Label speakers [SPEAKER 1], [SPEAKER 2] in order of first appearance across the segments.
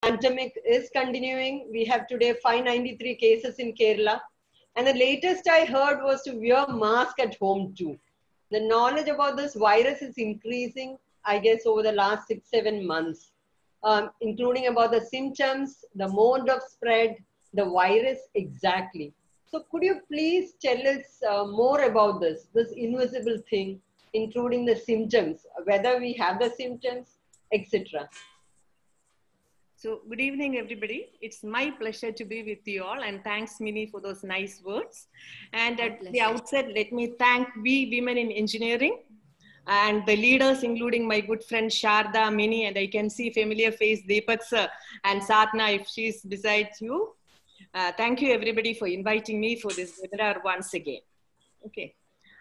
[SPEAKER 1] pandemic is continuing. We have today 593 cases in Kerala. And the latest I heard was to wear mask at home too. The knowledge about this virus is increasing, I guess, over the last 6, 7 months, including about the symptoms, the mode of spread, the virus exactly. So could you please tell us more about this invisible thing, including the symptoms, whether we have the symptoms, etc.
[SPEAKER 2] So good evening, everybody. It's my pleasure to be with you all, and thanks, Mini, for those nice words. And at the outset, let me thank We Women in Engineering and the leaders, including my good friend Sharda, Mini, and I can see familiar face Deepak sir and Satna if she's beside you. Thank you, everybody, for inviting me for this webinar once again. Okay.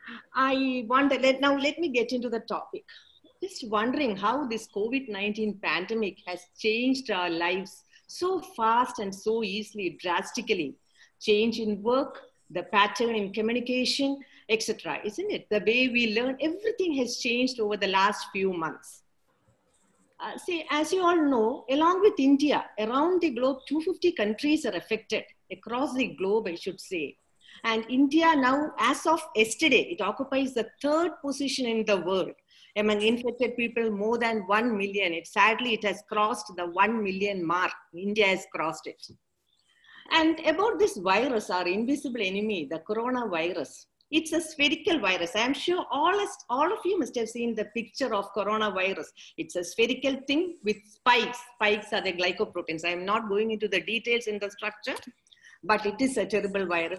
[SPEAKER 2] Now let me get into the topic. Just wondering how this COVID-19 pandemic has changed our lives so fast and so easily, drastically. Change in work, the pattern in communication, etc. Isn't it? The way we learn, everything has changed over the last few months. See, as you all know, along with India, around the globe, 250 countries are affected, across the globe, I should say. And India now, as of yesterday, it occupies the 3rd position in the world. Among infected people, more than 1 million. Sadly, it has crossed the 1 million mark. India has crossed it. And about this virus, our invisible enemy, the coronavirus, it's a spherical virus. I'm sure all of you must have seen the picture of coronavirus. It's a spherical thing with spikes. Spikes are the glycoproteins. I'm not going into the details in the structure, but it is a terrible virus.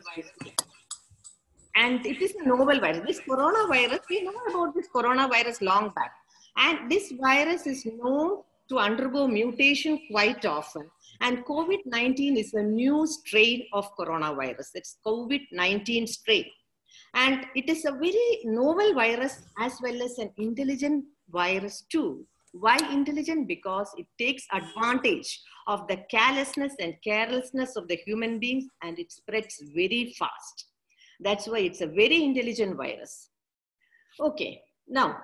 [SPEAKER 2] And it is a novel virus. This coronavirus, we know about this coronavirus long back. And this virus is known to undergo mutation quite often. And COVID-19 is a new strain of coronavirus. It's COVID-19 strain. And it is a very novel virus as well as an intelligent virus too. Why intelligent? Because it takes advantage of the carelessness and carelessness of the human beings, and it spreads very fast. That's why it's a very intelligent virus. Okay, now,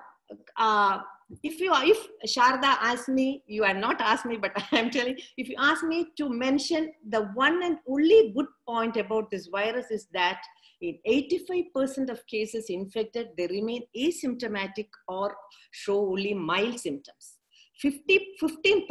[SPEAKER 2] if Sharda asked me, you are not asked me, but I'm telling, if you ask me to mention the one and only good point about this virus is that in 85% of cases infected, they remain asymptomatic or show only mild symptoms. 15%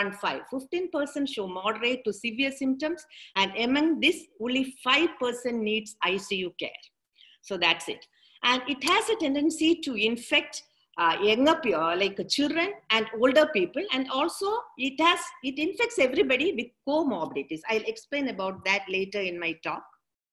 [SPEAKER 2] show moderate to severe symptoms, and among this, only 5% needs ICU care. So that's it. And it has a tendency to infect younger people, like children and older people, and also it infects everybody with comorbidities. I'll explain about that later in my talk.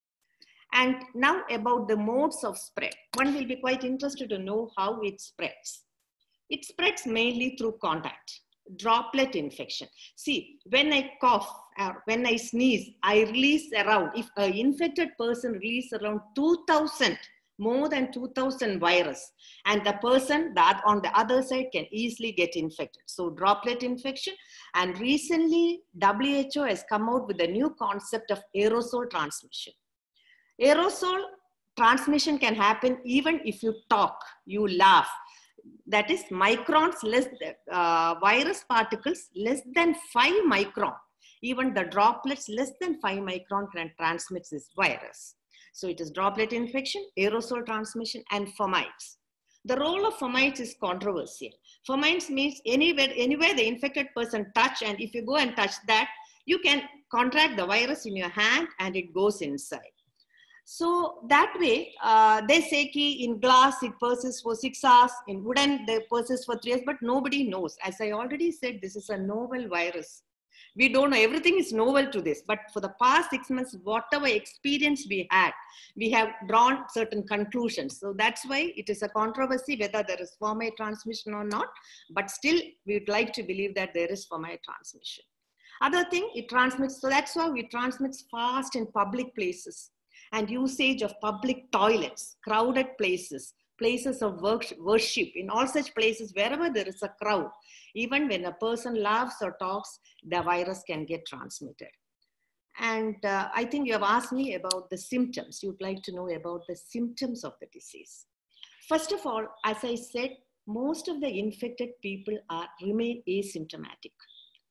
[SPEAKER 2] And now about the modes of spread. One will be quite interested to know how it spreads. It spreads mainly through contact, droplet infection. See, when I cough or when I sneeze, I release around, if an infected person releases around 2,000, more than 2,000 virus, and the person that on the other side can easily get infected. So droplet infection. And recently, WHO has come out with a new concept of aerosol transmission. Aerosol transmission can happen even if you talk, you laugh. That is microns less, virus particles less than 5 micron. Even the droplets less than 5 micron can transmit this virus. So it is droplet infection, aerosol transmission, and fomites. The role of fomites is controversial. Fomites means anywhere the infected person touch, and if you go and touch that, you can contract the virus in your hand and it goes inside. So that way, they say ki in glass it persists for 6 hours, in wooden they persist for 3 hours, but nobody knows. As I already said, this is a novel virus. We don't know, everything is novel to this, but for the past 6 months, whatever experience we had, we have drawn certain conclusions. So that's why it is a controversy whether there is fomite transmission or not, but still we would like to believe that there is fomite transmission. Other thing, it transmits, so that's why it transmits fast in public places. And usage of public toilets, crowded places, places of worship, in all such places, wherever there is a crowd, even when a person laughs or talks, the virus can get transmitted. And I think you have asked me about the symptoms. You'd like to know about the symptoms of the disease. First of all, as I said, most of the infected people remain asymptomatic.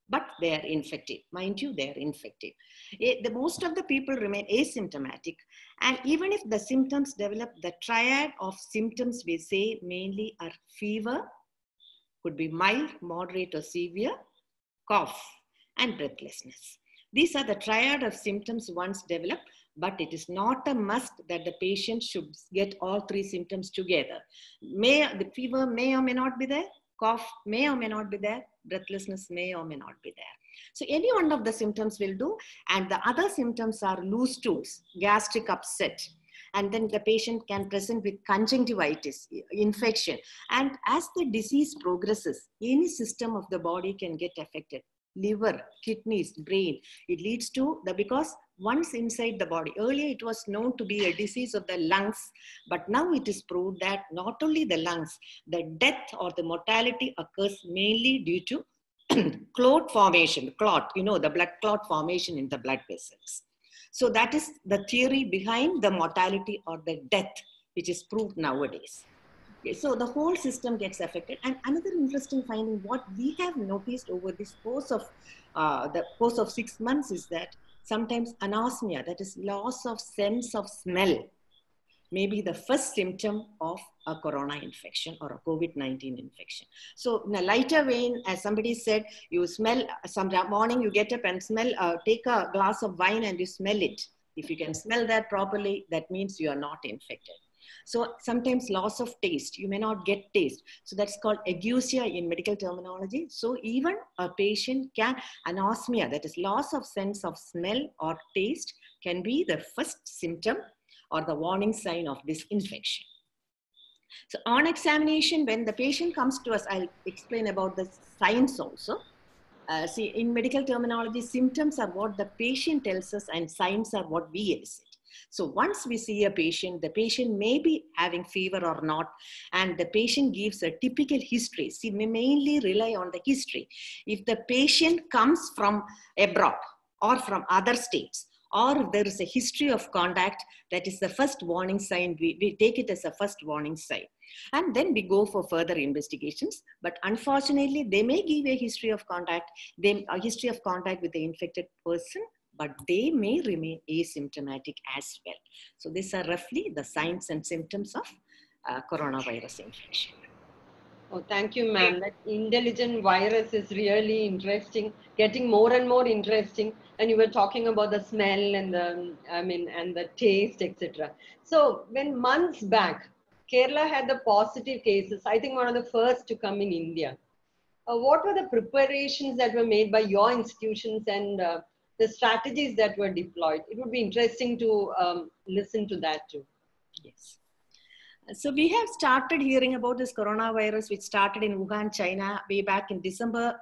[SPEAKER 2] but they are infected. Mind you, they are infected. The most of the people remain asymptomatic. And even if the symptoms develop, the triad of symptoms we say mainly are fever, could be mild, moderate, or severe, cough, and breathlessness. These are the triad of symptoms once developed, but it is not a must that the patient should get all three symptoms together. The fever may or may not be there, cough may or may not be there, breathlessness may or may not be there. So any one of the symptoms will do, and the other symptoms are loose stools, gastric upset, and then the patient can present with conjunctivitis, infection. And as the disease progresses, any system of the body can get affected. Liver, kidneys, brain. It leads to because once inside the body, earlier it was known to be a disease of the lungs, but now it is proved that not only the lungs, the death or the mortality occurs mainly due to clot formation, the blood clot formation in the blood vessels. So that is the theory behind the mortality or the death, which is proved nowadays. Okay, so the whole system gets affected. And another interesting finding, what we have noticed over this course of the course of 6 months, is that sometimes anosmia, that is loss of sense of smell, may be the first symptom of a corona infection or a COVID-19 infection. So in a lighter vein, as somebody said, you smell, some morning you get up and smell, take a glass of wine and you smell it. If you can smell that properly, that means you are not infected. So sometimes loss of taste, you may not get taste. So that's called ageusia in medical terminology. So even a patient can, anosmia, that is loss of sense of smell or taste, can be the first symptom or the warning sign of this infection. So on examination, when the patient comes to us, I'll explain about the signs also. See, in medical terminology, symptoms are what the patient tells us and signs are what we elicit. So once we see a patient, the patient may be having fever or not, and the patient gives a typical history. See, we mainly rely on the history. If the patient comes from abroad or from other states, or if there is a history of contact, that is the first warning sign. We take it as a first warning sign. And then we go for further investigations. But unfortunately, they may give a history of contact, a history of contact with the infected person, but they may remain asymptomatic as well. So these are roughly the signs and symptoms of coronavirus infection.
[SPEAKER 1] Oh, thank you, ma'am. That intelligent virus is really interesting, getting more and more interesting. And you were talking about the smell and the taste, etc. So when months back, Kerala had the positive cases, I think one of the first to come in India. What were the preparations that were made by your institutions and the strategies that were deployed? It would be interesting to listen to that too.
[SPEAKER 2] Yes. So we have started hearing about this coronavirus, which started in Wuhan, China, way back in December,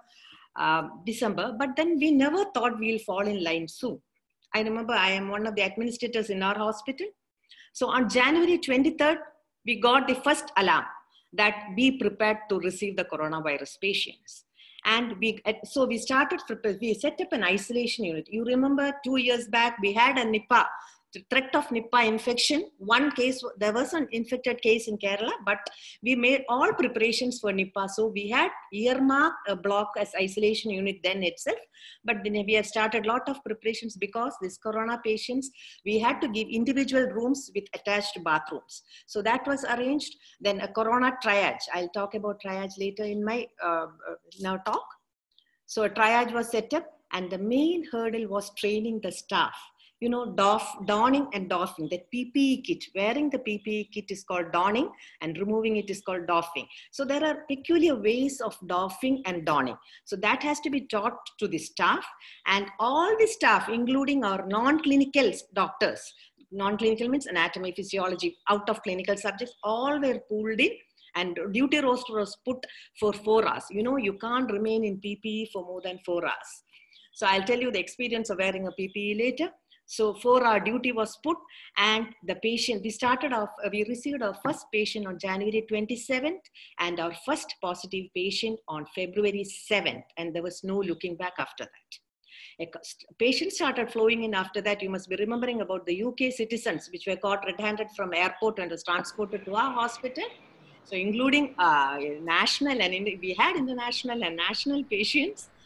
[SPEAKER 2] but then we never thought we'll fall in line soon. I remember I am one of the administrators in our hospital. So on January 23rd, we got the first alarm that be prepared to receive the coronavirus patients. And we started, we set up an isolation unit. You remember 2 years back, we had a Nipah, threat of Nipah infection. One case, there was an infected case in Kerala, but we made all preparations for Nipah. So we had earmarked a block as isolation unit then itself, but then we have started a lot of preparations because this corona patients, we had to give individual rooms with attached bathrooms. So that was arranged. Then a corona triage. I'll talk about triage later in my now talk. So a triage was set up, and the main hurdle was training the staff. You know, donning and doffing, that PPE kit, wearing the PPE kit is called donning and removing it is called doffing. So there are peculiar ways of doffing and donning. So that has to be taught to the staff, and all the staff, including our non-clinical doctors, non-clinical means anatomy, physiology, out of clinical subjects, all were pulled in. And duty roster was put for 4 hours. You know, you can't remain in PPE for more than 4 hours. So I'll tell you the experience of wearing a PPE later. So 4-hour duty was put, and the patient, we received our first patient on January 27th and our first positive patient on February 7th. And there was no looking back after that. Patients started flowing in after that. You must be remembering about the UK citizens, which were caught red-handed from airport and was transported to our hospital. So including national and we had international and national patients.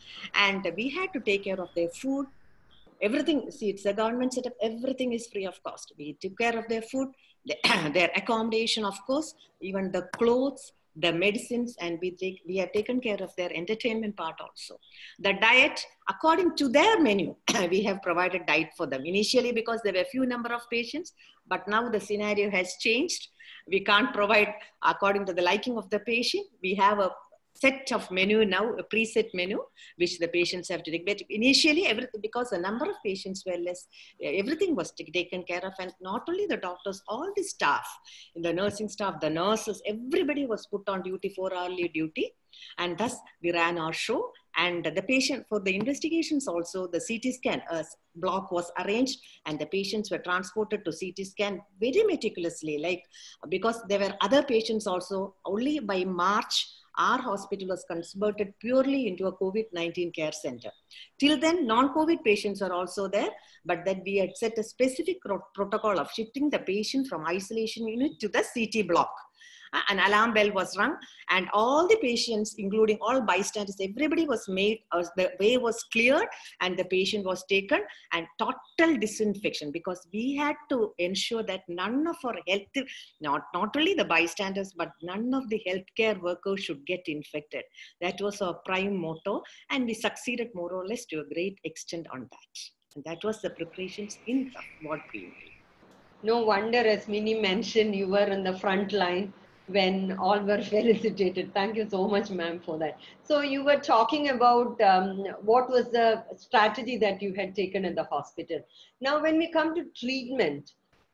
[SPEAKER 2] And we had to take care of their food. Everything, see, it's a government setup, everything is free of cost. We took care of their food, their accommodation, of course, even the clothes, the medicines, and we have taken care of their entertainment part also. The diet, according to their menu, we have provided diet for them. Initially, because there were few number of patients, but now the scenario has changed. We can't provide according to the liking of the patient. We have a set of menu now, a preset menu, which the patients have to take. But initially, everything, because the number of patients were less, everything was taken care of. And not only the doctors, all the staff, the nursing staff, the nurses, everybody was put on duty, 4-hourly duty. And thus we ran our show. And the patient, for the investigations also, the CT scan block was arranged and the patients were transported to CT scan very meticulously, like, because there were other patients also. Only by March, our hospital was converted purely into a COVID-19 care center. Till then, non-COVID patients are also there, but then we had set a specific protocol of shifting the patient from isolation unit to the CT block. An alarm bell was rung, and all the patients, including all bystanders, everybody was made, the way was cleared, and the patient was taken, and total disinfection, because we had to ensure that none of our health, not only the bystanders, but none of the healthcare workers should get infected. That was our prime motto, and we succeeded more or less to a great extent on that. And that was the preparations in what we did.
[SPEAKER 1] No wonder, as Mini mentioned, you were in the front line when all were felicitated. Thank you so much, ma'am, for that. So you were talking about what was the strategy that you had taken in the hospital. Now, when we come to treatment,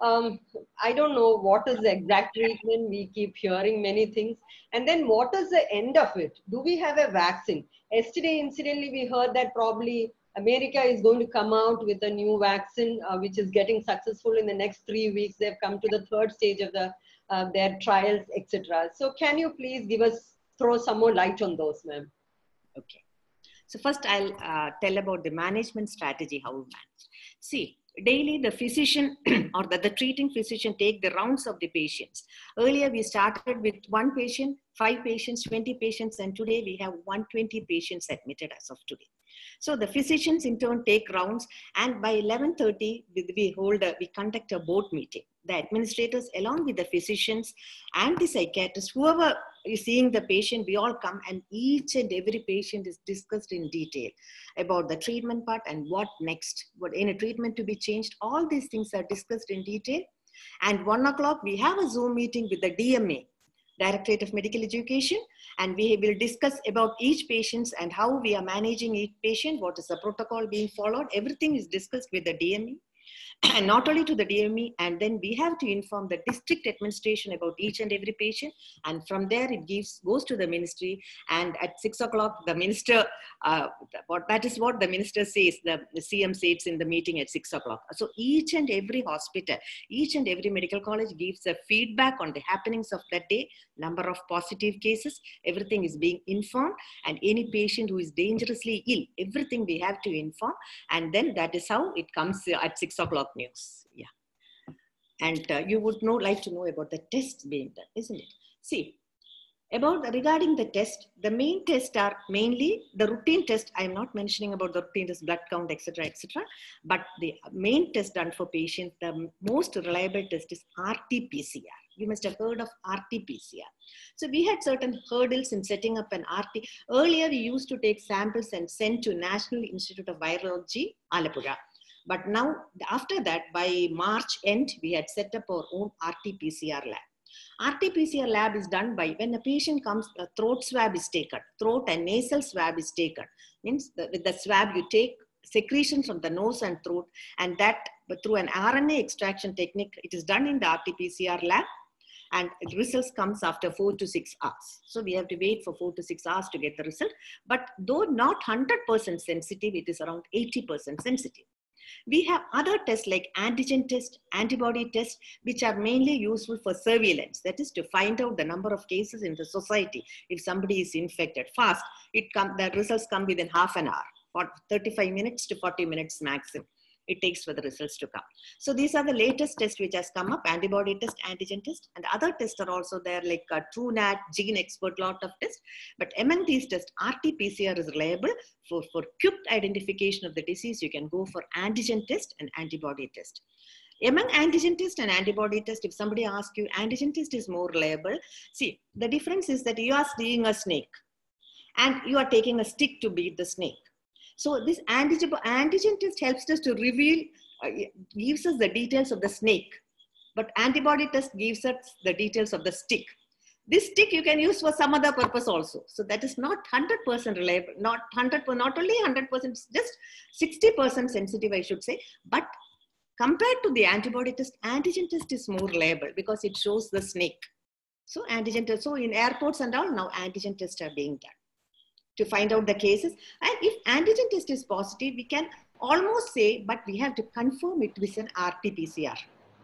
[SPEAKER 1] I don't know what is the exact treatment. We keep hearing many things. And then what is the end of it? Do we have a vaccine? Yesterday, incidentally, we heard that probably America is going to come out with a new vaccine, which is getting successful in the next 3 weeks. They've come to the third stage of their trials, etc. So can you please throw some more light on those, ma'am?
[SPEAKER 2] Okay. So first I'll tell about the management strategy, how we manage. See, daily the physician or the treating physician take the rounds of the patients. Earlier we started with 1 patient, 5 patients, 20 patients, and today we have 120 patients admitted as of today. So the physicians in turn take rounds, and by 11:30 we conduct a board meeting. The administrators along with the physicians and the psychiatrists, whoever is seeing the patient, we all come, and each and every patient is discussed in detail about the treatment part and what next, what any treatment to be changed. All these things are discussed in detail. And 1 o'clock we have a Zoom meeting with the DMA, Directorate of Medical Education, and we will discuss about each patient and how we are managing each patient, what is the protocol being followed. Everything is discussed with the DME. And not only to the DME, and then we have to inform the district administration about each and every patient, and from there it goes to the ministry, and at 6 o'clock the minister, that is what the minister says, the CM says in the meeting at 6 o'clock. So each and every hospital, each and every medical college gives a feedback on the happenings of that day, number of positive cases, everything is being informed, and any patient who is dangerously ill, everything we have to inform, and then that is how it comes at 6 o'clock news. Yeah. And you would like to know about the tests being done, isn't it? See, regarding the test, the main tests are mainly the routine test. I am not mentioning about the routine test, blood count, etc., etc. But the main test done for patients, the most reliable test is RT-PCR. You must have heard of RT-PCR. So we had certain hurdles in setting up an RT. Earlier, we used to take samples and send to National Institute of Virology, Alappuzha. But now, after that, by March end, we had set up our own RT-PCR lab. RT-PCR lab is done by when a patient comes, a throat swab is taken, throat and nasal swab is taken. Means with the swab, you take secretions from the nose and throat, and that through an RNA extraction technique, it is done in the RT-PCR lab, and the results comes after 4 to 6 hours. So we have to wait for 4 to 6 hours to get the result. But though not 100% sensitive, it is around 80% sensitive. We have other tests like antigen test, antibody test, which are mainly useful for surveillance. That is to find out the number of cases in the society. If somebody is infected fast, the results come within half an hour, for 35 minutes to 40 minutes maximum. it takes for the results to come. So these are the latest tests which has come up, antibody test, antigen test, and other tests are also there like TrueNat, Gene Expert, lot of tests. But among these tests, RT-PCR is reliable for quick identification of the disease. You can go for antigen test and antibody test. Among antigen test and antibody test, if somebody asks you, antigen test is more reliable. See, the difference is that you are seeing a snake and you are taking a stick to beat the snake. So this antigen test helps us to reveal, gives us the details of the snake, but antibody test gives us the details of the stick. This stick you can use for some other purpose also. So that is not 100% reliable, not only 100%, just 60% sensitive, I should say. But compared to the antibody test, antigen test is more reliable because it shows the snake. So antigen test, so in airports and all, now antigen tests are being done to find out the cases. And if antigen test is positive, we can almost say, but we have to confirm it with an RT-PCR.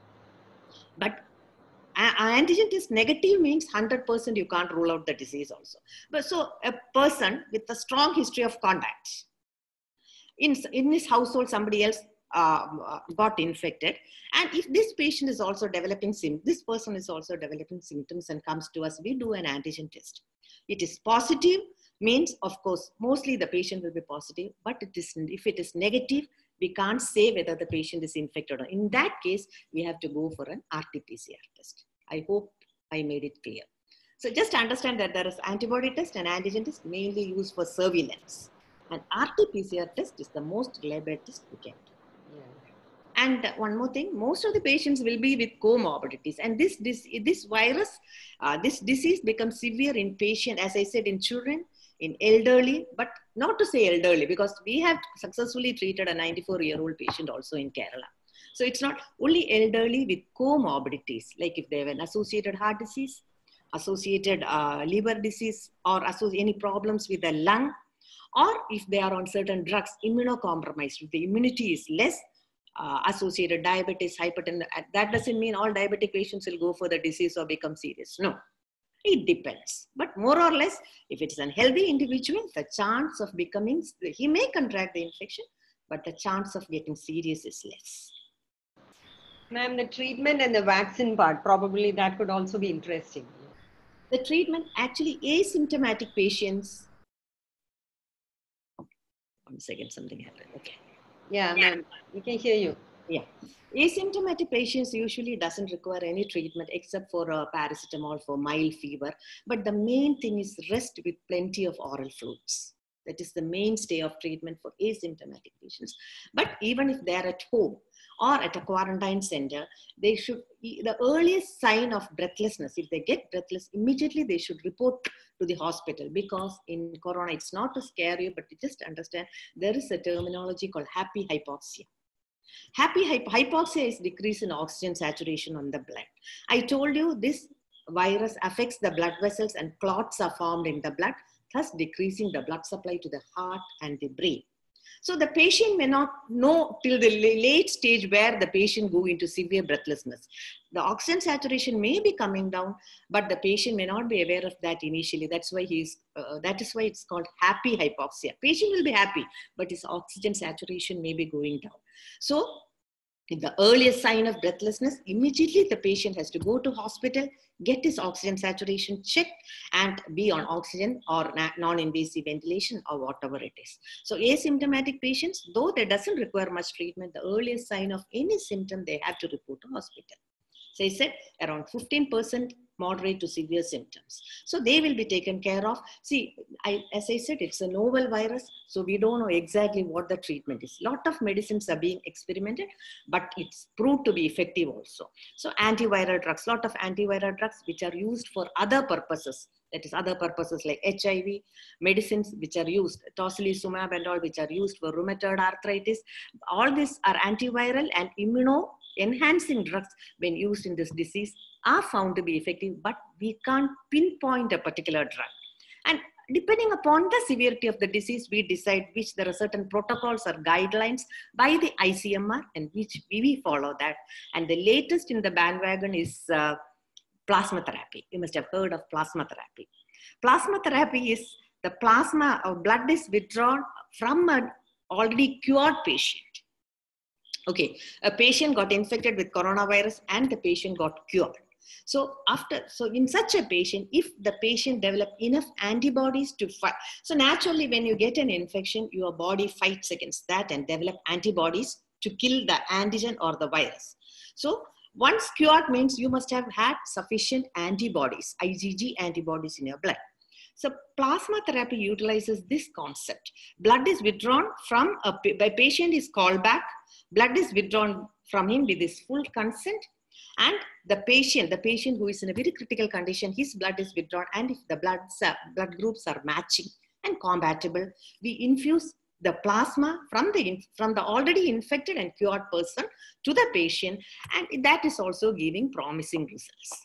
[SPEAKER 2] But antigen test negative means 100% you can't rule out the disease also. But so a person with a strong history of contact, in his household, somebody else got infected. And if this patient is also developing symptoms, this person is also developing symptoms and comes to us, we do an antigen test. It is positive, means, of course, mostly the patient will be positive, but if it is negative, we can't say whether the patient is infected or not. In that case, we have to go for an RT-PCR test. I hope I made it clear. So just understand that there is antibody test and antigen test mainly used for surveillance. And RT-PCR test is the most reliable test we can do. Yeah. And one more thing, most of the patients will be with comorbidities. And this virus, this disease becomes severe in patients, as I said, in children, in elderly, but not to say elderly, because we have successfully treated a 94-year-old patient also in Kerala. So it's not only elderly with comorbidities, like if they have an associated heart disease, associated liver disease, or any problems with the lung, or if they are on certain drugs, immunocompromised, if the immunity is less, associated diabetes, hypertension. That doesn't mean all diabetic patients will go for the disease or become serious. No. It depends. But more or less, if it's an healthy individual, the chance of becoming, he may contract the infection, but the chance of getting serious is less.
[SPEAKER 1] Ma'am, the treatment and the vaccine part, probably that could also be interesting.
[SPEAKER 2] The treatment, actually asymptomatic patients. One second, something happened. Okay.
[SPEAKER 1] Yeah, ma'am, we can hear you.
[SPEAKER 2] Yeah. Asymptomatic patients usually doesn't require any treatment except for paracetamol for mild fever. But the main thing is rest with plenty of oral fluids. That is the mainstay of treatment for asymptomatic patients. But even if they're at home or at a quarantine center, they should, the earliest sign of breathlessness, if they get breathless, immediately they should report to the hospital, because in corona, it's not to scare you, but to just understand there is a terminology called happy hypoxia. Happy hypoxia is decrease in oxygen saturation on the blood. I told you this virus affects the blood vessels and clots are formed in the blood, thus decreasing the blood supply to the heart and the brain. So the patient may not know till the late stage where the patient go into severe breathlessness. The oxygen saturation may be coming down, but the patient may not be aware of that initially. That's why that is why it's called happy hypoxia. Patient will be happy, but his oxygen saturation may be going down. So in the earliest sign of breathlessness, immediately the patient has to go to hospital, get his oxygen saturation checked, and be on oxygen or non-invasive ventilation or whatever it is. So asymptomatic patients, though they doesn't require much treatment, the earliest sign of any symptom, they have to report to hospital. So I said around 15% moderate to severe symptoms. So they will be taken care of. See, as I said, it's a novel virus, so we don't know exactly what the treatment is. A lot of medicines are being experimented, but it's proved to be effective also. So antiviral drugs, lot of antiviral drugs which are used for other purposes. That is other purposes like HIV, medicines which are used, tocilizumab and all which are used for rheumatoid arthritis. All these are antiviral and immuno-enhancing drugs when used in this disease are found to be effective, but we can't pinpoint a particular drug. And depending upon the severity of the disease, we decide which there are certain protocols or guidelines by the ICMR and which we follow that. And the latest in the bandwagon is plasma therapy. You must have heard of plasma therapy. Plasma therapy is the plasma or blood is withdrawn from an already cured patient. Okay, a patient got infected with coronavirus and the patient got cured. So in such a patient, if the patient develop enough antibodies to fight, so naturally when you get an infection, your body fights against that and develop antibodies to kill the antigen or the virus. So once cured means you must have had sufficient antibodies, IgG antibodies in your blood. So plasma therapy utilizes this concept. Blood is withdrawn from a patient is called back. Blood is withdrawn from him with his full consent, and the patient who is in a very critical condition, his blood is withdrawn, and if the blood groups are matching and compatible, we infuse the plasma from the already infected and cured person to the patient, and that is also giving promising results.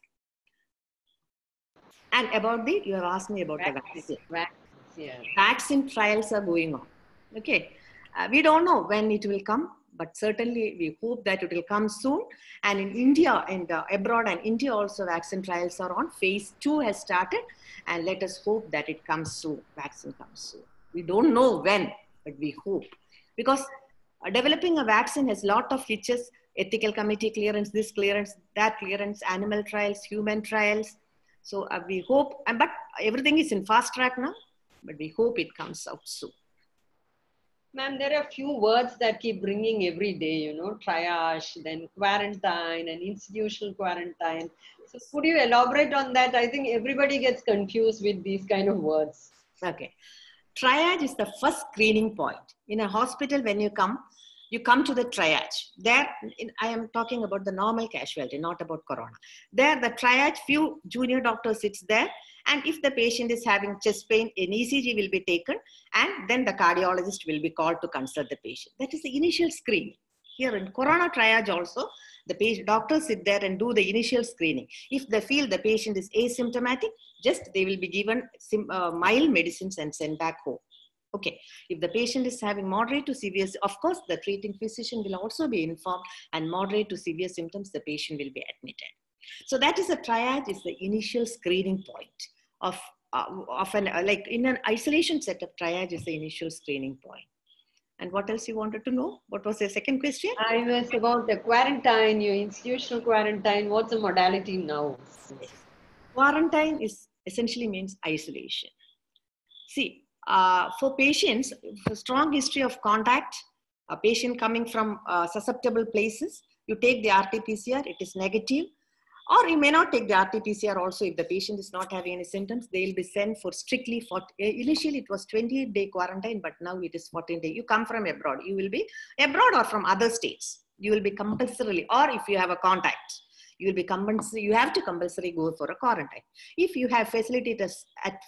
[SPEAKER 2] And about you have asked me about the vaccine.
[SPEAKER 1] Yeah.
[SPEAKER 2] Vaccine trials are going on. Okay, we don't know when it will come, but certainly we hope that it will come soon. And in India and abroad and India also, vaccine trials are on. Phase 2 has started, and let us hope that it comes soon. Vaccine comes soon. We don't know when, but we hope, because developing a vaccine has a lot of features: ethical committee clearance, this clearance, that clearance, animal trials, human trials. So we hope, but everything is in fast track now, but we hope it comes out soon.
[SPEAKER 1] Ma'am, there are a few words that keep bringing every day, triage, then quarantine and institutional quarantine. So could you elaborate on that? I think everybody gets confused with these kind of words.
[SPEAKER 2] Okay. Triage is the first screening point. In a hospital, when you come to the triage. There, I am talking about the normal casualty, not about corona. There, the triage, few junior doctors sits there, and if the patient is having chest pain, an ECG will be taken, and then the cardiologist will be called to consult the patient. That is the initial screening. Here in corona triage also, the doctors sit there and do the initial screening. If they feel the patient is asymptomatic, just they will be given mild medicines and sent back home. Okay, if the patient is having moderate to severe, of course, the treating physician will also be informed, and moderate to severe symptoms, the patient will be admitted. So that is a triage, is the initial screening point of like in an isolation setup, triage is the initial screening point. And what else you wanted to know? What was the second question?
[SPEAKER 1] I was about the quarantine, your institutional quarantine. What's the modality now?
[SPEAKER 2] Quarantine is essentially means isolation. See, for patients, for strong history of contact, a patient coming from susceptible places, you take the RT-PCR, it is negative, or you may not take the RT-PCR also. If the patient is not having any symptoms, they will be sent for strictly, initially it was 28-day quarantine, but now it is 14-day. You come from abroad, you will be abroad or from other states. You will be compulsorily, or if you have a contact, you will be compulsory, you have to compulsory go for a quarantine. If you have facilities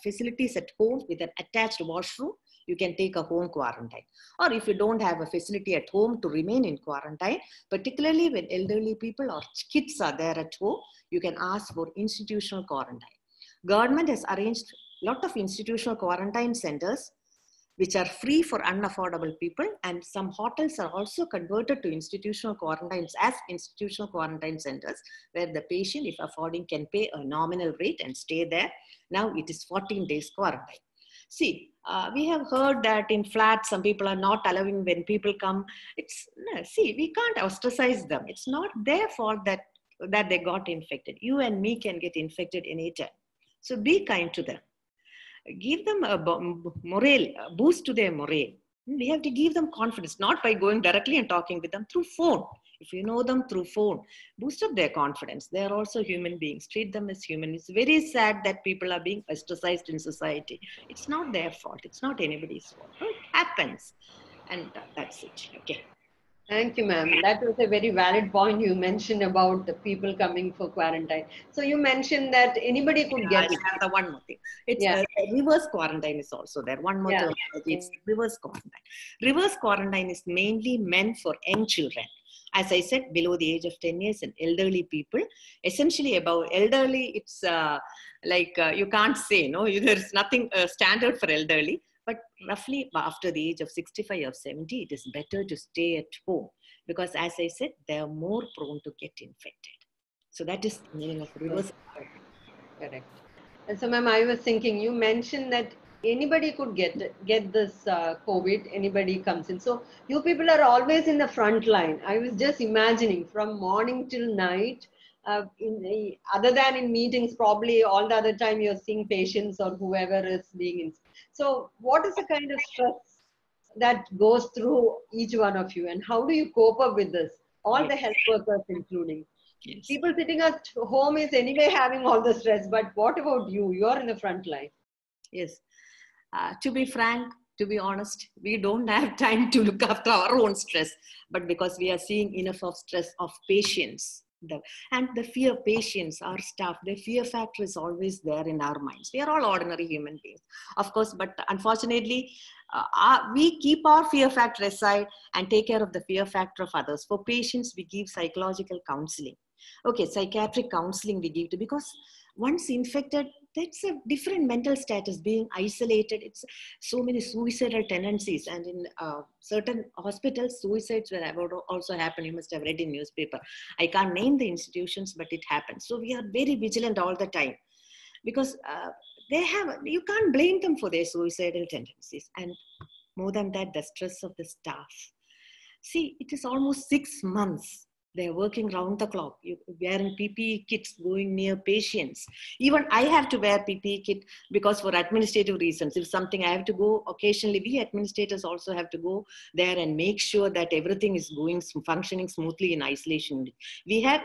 [SPEAKER 2] at home with an attached washroom, you can take a home quarantine. Or if you don't have a facility at home to remain in quarantine, particularly when elderly people or kids are there at home, you can ask for institutional quarantine. Government has arranged a lot of institutional quarantine centers which are free for unaffordable people, and some hotels are also converted to institutional quarantines as institutional quarantine centers, where the patient, if affording, can pay a nominal rate and stay there. Now it is 14 days quarantine. See, we have heard that in flats, some people are not allowing when people come. See, we can't ostracize them. It's not their fault that they got infected. You and me can get infected anytime. So be kind to them. Give them a boost to their morale. We have to give them confidence, not by going directly and talking with them through phone. If you know them through phone, boost up their confidence. They are also human beings. Treat them as human. It's very sad that people are being ostracized in society. It's not their fault. It's not anybody's fault. It happens. And that's it. Okay.
[SPEAKER 1] Thank you, ma'am. That was a very valid point you mentioned about the people coming for quarantine. So you mentioned that anybody could get it.
[SPEAKER 2] I have the one more thing. It's reverse quarantine is also there. One more term. It's reverse quarantine. Reverse quarantine is mainly meant for young children. As I said, below the age of 10 years and elderly people. Essentially about elderly, it's you can't say, no, there's nothing standard for elderly. But roughly after the age of 65 or 70, it is better to stay at home, because as I said, they are more prone to get infected. So that is the meaning of reverse.
[SPEAKER 1] Correct. And so, ma'am, I was thinking, you mentioned that anybody could get this COVID. Anybody comes in. So you people are always in the front line. I was just imagining from morning till night. Other than in meetings, probably all the other time you're seeing patients or whoever is being in. So what is the kind of stress that goes through each one of you, and how do you cope up with this? All
[SPEAKER 2] Yes.
[SPEAKER 1] the health workers, including
[SPEAKER 2] Yes.
[SPEAKER 1] people sitting at home, is anyway having all the stress. But what about you? You're in the front line.
[SPEAKER 2] Yes. To be frank, to be honest, we don't have time to look after our own stress, but because we are seeing enough of stress of patients. And the fear patients, our staff, the fear factor is always there in our minds. We are all ordinary human beings, of course, but unfortunately, we keep our fear factor aside and take care of the fear factor of others. For patients, we give psychological counseling. Okay, psychiatric counseling we give to, because once infected, that's a different mental status, being isolated. It's so many suicidal tendencies, and in certain hospitals suicides will have also happen. You must have read in newspaper. I can't name the institutions, but it happens. So we are very vigilant all the time, because you can't blame them for their suicidal tendencies. And more than that, the stress of the staff. See, it is almost 6 months. They're working round the clock. You wearing PPE kits, going near patients. Even I have to wear PPE kit because for administrative reasons. If something I have to go occasionally, we administrators also have to go there and make sure that everything is functioning smoothly in isolation. We have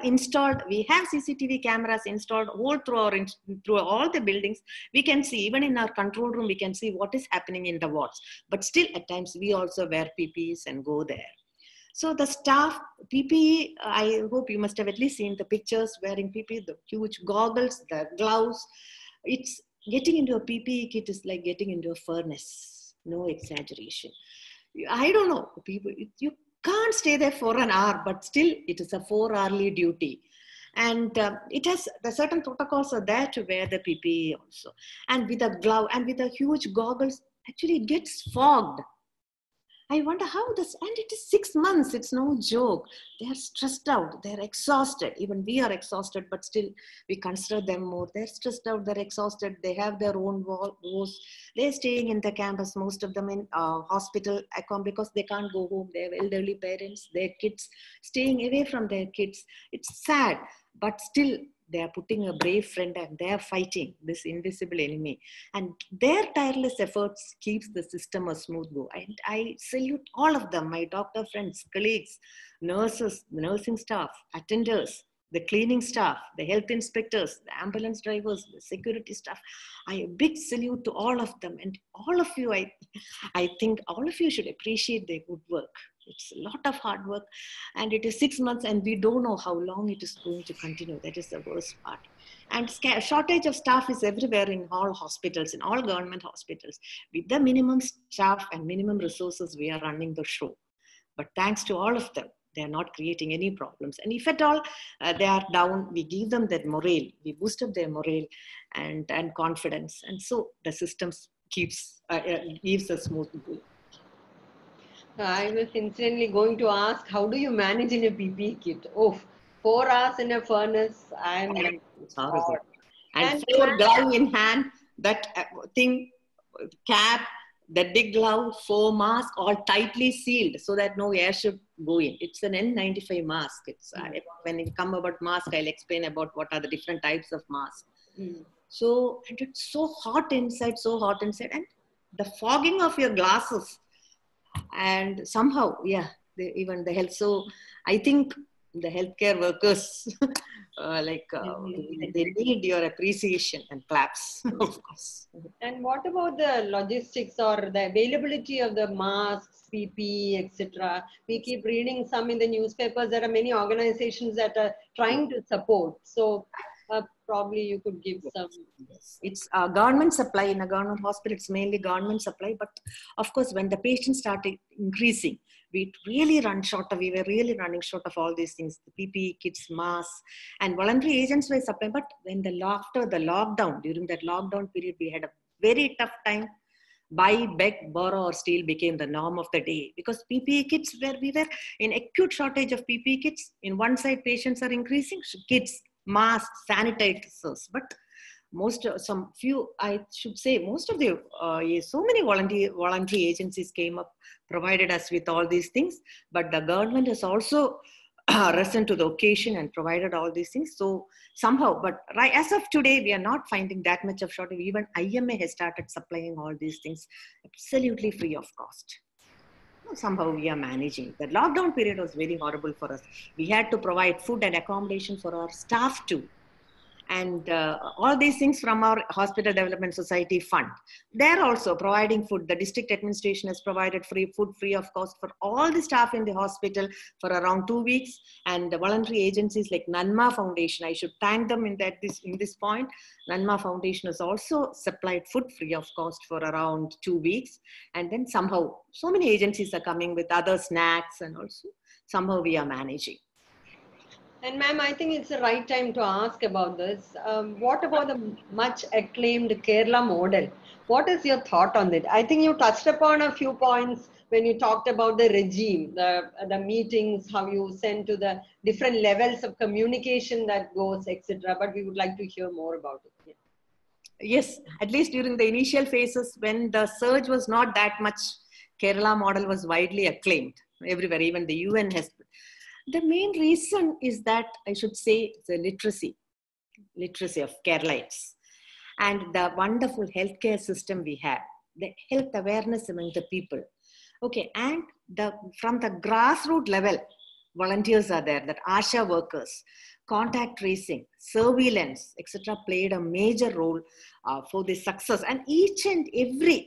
[SPEAKER 2] CCTV cameras installed all through all the buildings. We can see, even in our control room, we can see what is happening in the wards. But still, at times, we also wear PPEs and go there. So the staff, PPE, I hope you must have at least seen the pictures wearing PPE, the huge goggles, the gloves. It's getting into a PPE kit is like getting into a furnace. No exaggeration. I don't know, people, you can't stay there for an hour, but still it is a 4-hourly duty. And it has the certain protocols are there to wear the PPE also. And with a glove and with a huge goggles, actually it gets fogged. I wonder how this, and it is 6 months, it's no joke. They are stressed out, they're exhausted. Even we are exhausted, but still we consider them more. They're stressed out, they're exhausted, they have their own woes. They're staying in the campus, most of them in hospital because they can't go home. They have elderly parents, their kids, staying away from their kids. It's sad, but still they are putting a brave front and they are fighting this invisible enemy. And their tireless efforts keeps the system a smooth go. And I salute all of them, my doctor friends, colleagues, nurses, the nursing staff, attenders, the cleaning staff, the health inspectors, the ambulance drivers, the security staff. A big salute to all of them. And all of you, I think all of you should appreciate their good work. It's a lot of hard work, and it is 6 months, and we don't know how long it is going to continue. That is the worst part. And shortage of staff is everywhere in all hospitals, in all government hospitals. With the minimum staff and minimum resources, we are running the show. But thanks to all of them, they are not creating any problems. And if at all they are down, we give them that morale. We boost up their morale and confidence. And so the system gives a smooth go.
[SPEAKER 1] I was instantly going to ask, how do you manage in a PPE kit? Oh, 4 hours in a furnace. I'm like,
[SPEAKER 2] it's horrible. And
[SPEAKER 1] And
[SPEAKER 2] 4 glove in hand, that thing, cap, that big glove, 4 mask, all tightly sealed so that no air should go in. It's an N95 mask. It's when it come about mask, I'll explain about what are the different types of masks. So, and it's so hot inside, and the fogging of your glasses. And somehow, even the health. So I think the healthcare workers, they need your appreciation and claps, of course.
[SPEAKER 1] And what about the logistics or the availability of the masks, PPE, etc.? We keep reading some in the newspapers. There are many organizations that are trying to support. So probably you could give some.
[SPEAKER 2] Yes. It's government supply. In a government hospital, it's mainly government supply. But of course, when the patients started increasing, we really we were really running short of all these things, the PPE kits, masks, and voluntary agents were supplying. But when after the lockdown, during that lockdown period, we had a very tough time. Buy, beg, borrow, or steal became the norm of the day, because PPE kits, we were in acute shortage of PPE kits. In one side, patients are increasing, kits, masks, sanitizers. But some few, I should say, most of the, so many voluntary agencies came up, provided us with all these things, but the government has also risen to the occasion and provided all these things. So somehow, but right as of today, we are not finding that much of shortage. Even IMA has started supplying all these things absolutely free of cost. Somehow we are managing. The lockdown period was very horrible for us. We had to provide food and accommodation for our staff too. And all these things from our Hospital Development Society fund. They're also providing food. The district administration has provided free food, free of cost for all the staff in the hospital for around 2 weeks. And the voluntary agencies like Nanma Foundation, I should thank them in this point. Nanma Foundation has also supplied food free of cost for around 2 weeks. And then somehow, so many agencies are coming with other snacks, and also somehow we are managing.
[SPEAKER 1] And ma'am, I think it's the right time to ask about this. What about the much acclaimed Kerala model? What is your thought on it? I think you touched upon a few points when you talked about the regime, the meetings, how you send to the different levels of communication that goes, etc. But we would like to hear more about it. Yeah.
[SPEAKER 2] Yes, at least during the initial phases when the surge was not that much, Kerala model was widely acclaimed everywhere. Even the UN has. The main reason is that, I should say, the literacy of Keralites and the wonderful healthcare system we have, the health awareness among the people. Okay, and from the grassroots level, volunteers are there, that ASHA workers, contact tracing, surveillance, etc. played a major role for the success. And each and every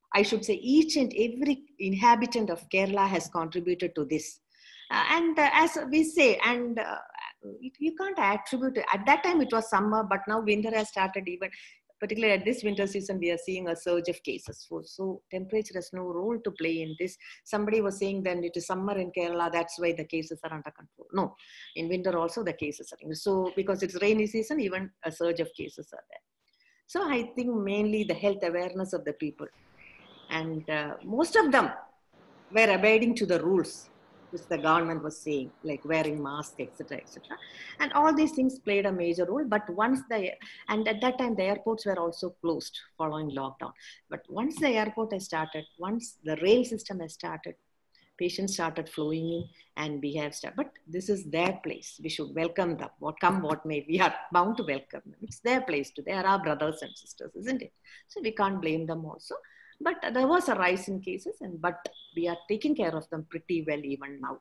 [SPEAKER 2] inhabitant of Kerala has contributed to this. And as we say, and you can't attribute it. At that time it was summer, but now winter has started. Even particularly at this winter season, we are seeing a surge of cases. So temperature has no role to play in this. Somebody was saying then it is summer in Kerala, that's why the cases are under control. No, in winter also the cases are. So because it's rainy season, even a surge of cases are there. So I think mainly the health awareness of the people. And most of them were abiding to the rules which the government was saying, like wearing masks, etc., etc. And all these things played a major role. But and at that time, the airports were also closed following lockdown. But once the airport has started, once the rail system has started, patients started flowing in, and we have started. But this is their place. We should welcome them. What may, we are bound to welcome them. It's their place too. They are our brothers and sisters, isn't it? So we can't blame them also. But there was a rise in cases, but we are taking care of them pretty well even now.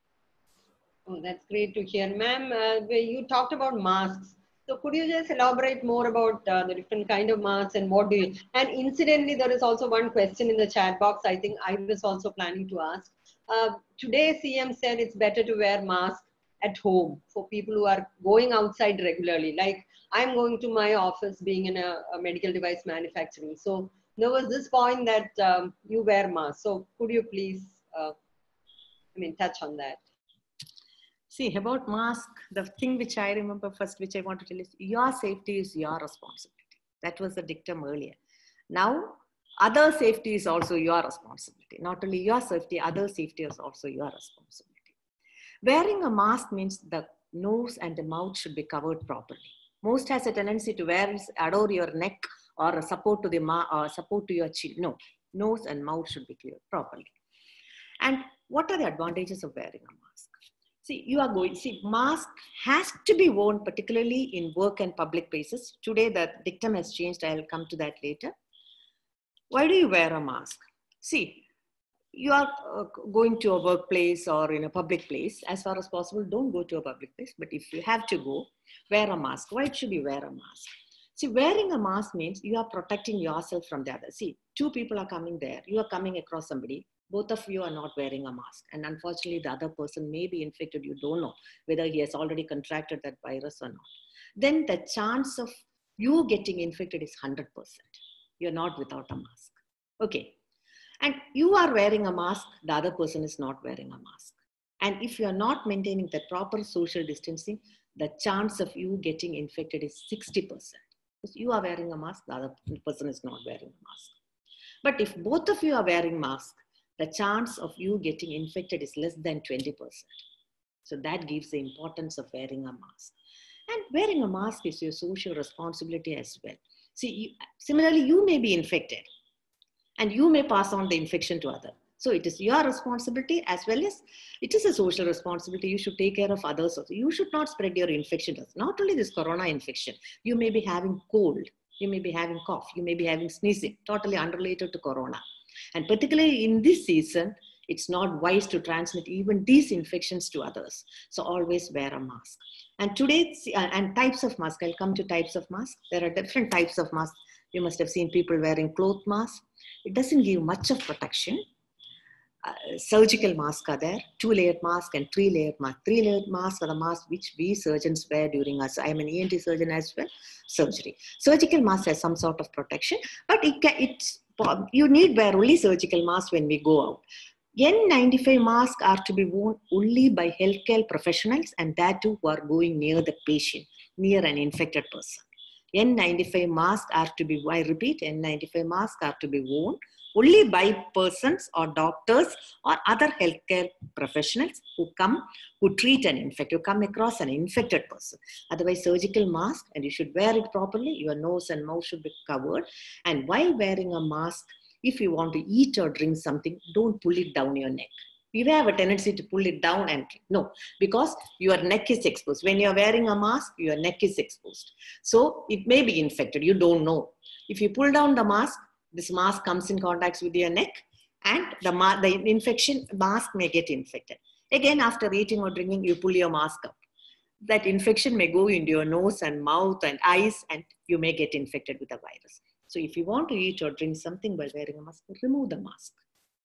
[SPEAKER 1] Oh, that's great to hear. Ma'am, you talked about masks. So could you just elaborate more about the different kind of masks and what do you... And incidentally, there is also one question in the chat box I think I was also planning to ask. Today, CM said it's better to wear masks at home for people who are going outside regularly. Like I'm going to my office being in a medical device manufacturing. So there was this point that you wear masks. So could you please, touch on that?
[SPEAKER 2] See, about mask, the thing which I remember first, which I want to tell is your safety is your responsibility. That was the dictum earlier. Now, other safety is also your responsibility. Not only your safety, other safety is also your responsibility. Wearing a mask means the nose and the mouth should be covered properly. Most has a tendency to wear adore your neck or a support to the support to your chin. No, nose and mouth should be cleared properly. And what are the advantages of wearing a mask? See, mask has to be worn particularly in work and public places. Today, the dictum has changed. I'll come to that later. Why do you wear a mask? See, you are going to a workplace or in a public place. As far as possible, don't go to a public place. But if you have to go, wear a mask. Why should you wear a mask? See, wearing a mask means you are protecting yourself from the other. See, two people are coming there. You are coming across somebody. Both of you are not wearing a mask. And unfortunately, the other person may be infected. You don't know whether he has already contracted that virus or not. Then the chance of you getting infected is 100%. You're not without a mask. Okay. And you are wearing a mask. The other person is not wearing a mask. And if you are not maintaining the proper social distancing, the chance of you getting infected is 60%. Because you are wearing a mask, the other person is not wearing a mask. But if both of you are wearing masks, the chance of you getting infected is less than 20%. So that gives the importance of wearing a mask. And wearing a mask is your social responsibility as well. See, similarly, you may be infected and you may pass on the infection to others. So it is your responsibility as well as it is a social responsibility. You should take care of others also. You should not spread your infection. Not only this corona infection, you may be having cold, you may be having cough, you may be having sneezing, totally unrelated to corona. And particularly in this season, it's not wise to transmit even these infections to others. So always wear a mask. And today, and types of mask, I'll come to types of mask. There are different types of masks. You must have seen people wearing cloth masks. It doesn't give much of protection. Surgical masks are there, 2-layered mask and 3-layered mask. 3-layered masks are the masks which we surgeons wear during us. I'm an ENT surgeon as well, surgery. Surgical mask has some sort of protection, but you need wear only surgical mask when we go out. N95 masks are to be worn only by healthcare professionals and that too who are going near the patient, near an infected person. N95 masks are to be, I repeat, N95 masks are to be worn only by persons or doctors or other healthcare professionals who treat an infected, who come across an infected person. Otherwise, surgical mask, and you should wear it properly. Your nose and mouth should be covered. And while wearing a mask, if you want to eat or drink something, don't pull it down your neck. You have a tendency to pull it down and no, because your neck is exposed. When you're wearing a mask, your neck is exposed. So it may be infected. You don't know. If you pull down the mask, this mask comes in contact with your neck and the infection mask may get infected. Again, after eating or drinking, you pull your mask up. That infection may go into your nose and mouth and eyes and you may get infected with the virus. So if you want to eat or drink something while wearing a mask, remove the mask.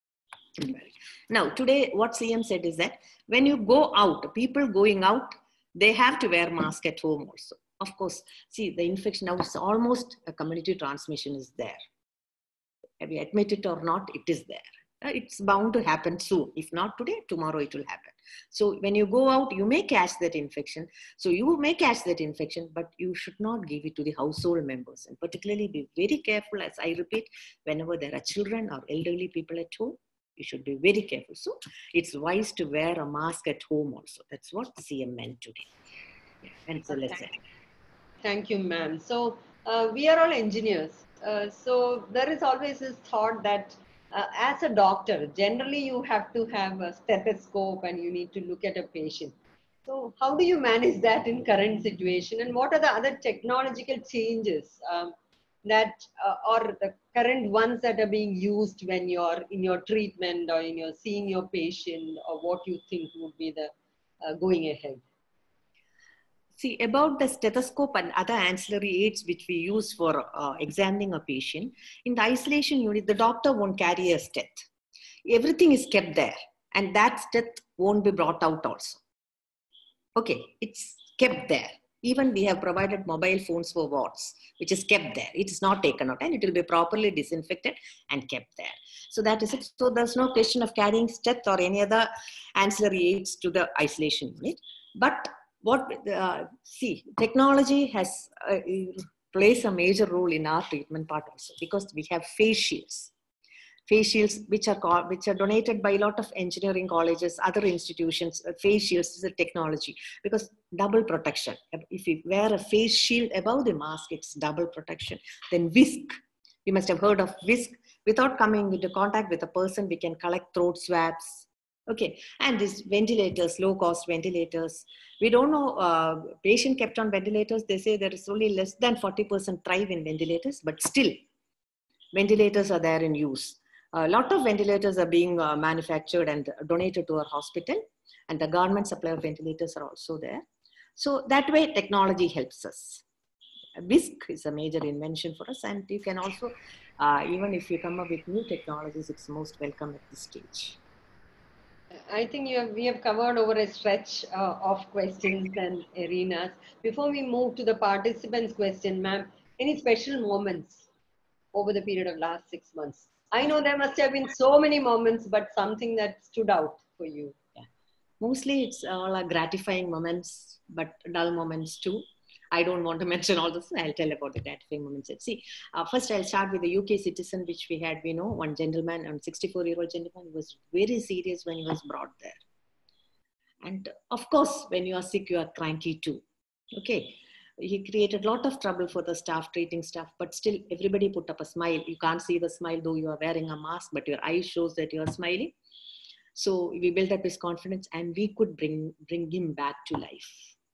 [SPEAKER 2] Now, today what CM said is that when you go out, people going out, they have to wear mask at home also. Of course, see the infection now is almost a community transmission is there. Have you admit it or not, it is there. It's bound to happen soon. If not today, tomorrow it will happen. So when you go out, you may catch that infection. So you may catch that infection, but you should not give it to the household members. And particularly be very careful, as I repeat, whenever there are children or elderly people at home, you should be very careful. So it's wise to wear a mask at home also. That's what CM meant today. And so let's say.
[SPEAKER 1] Thank you, ma'am. So we are all engineers. So there is always this thought that as a doctor, generally you have to have a stethoscope and you need to look at a patient. So how do you manage that in current situation? And what are the other technological changes that or the current ones that are being used when you're in your treatment or in your seeing your patient, or what you think would be the going ahead?
[SPEAKER 2] See, about the stethoscope and other ancillary aids which we use for examining a patient, in the isolation unit, the doctor won't carry a stent. Everything is kept there and that stent won't be brought out also. Okay, it's kept there. Even we have provided mobile phones for wards, which is kept there. It is not taken out and it will be properly disinfected and kept there. So that is it. So there's no question of carrying stent or any other ancillary aids to the isolation unit. But see, technology has plays a major role in our treatment part also, because we have face shields which are donated by a lot of engineering colleges, other institutions. Face shields is a technology because double protection. If you wear a face shield above the mask, it's double protection. Then whisk, you must have heard of whisk. Without coming into contact with a person, we can collect throat swabs. Okay, and these ventilators, low-cost ventilators. We don't know, patient kept on ventilators, they say there is only less than 40% thrive in ventilators, but still, ventilators are there in use. A lot of ventilators are being manufactured and donated to our hospital, and the government supply of ventilators are also there. So that way, technology helps us. Whisk is a major invention for us, and you can also, even if you come up with new technologies, it's most welcome at this stage.
[SPEAKER 1] I think we have covered over a stretch of questions and arenas. Before we move to the participants' question, ma'am, any special moments over the period of last 6 months? I know there must have been so many moments, but something that stood out for you.
[SPEAKER 2] Yeah. Mostly it's all gratifying moments, but dull moments too. I don't want to mention all this. I'll tell about the gratifying moments. See, first I'll start with the UK citizen, which we had, we know, one gentleman, a 64-year-old gentleman, was very serious when he was brought there. And of course, when you are sick, you are cranky too. Okay. He created a lot of trouble for the staff, treating staff, but still everybody put up a smile. You can't see the smile though you are wearing a mask, but your eyes shows that you are smiling. So we built up his confidence and we could bring him back to life.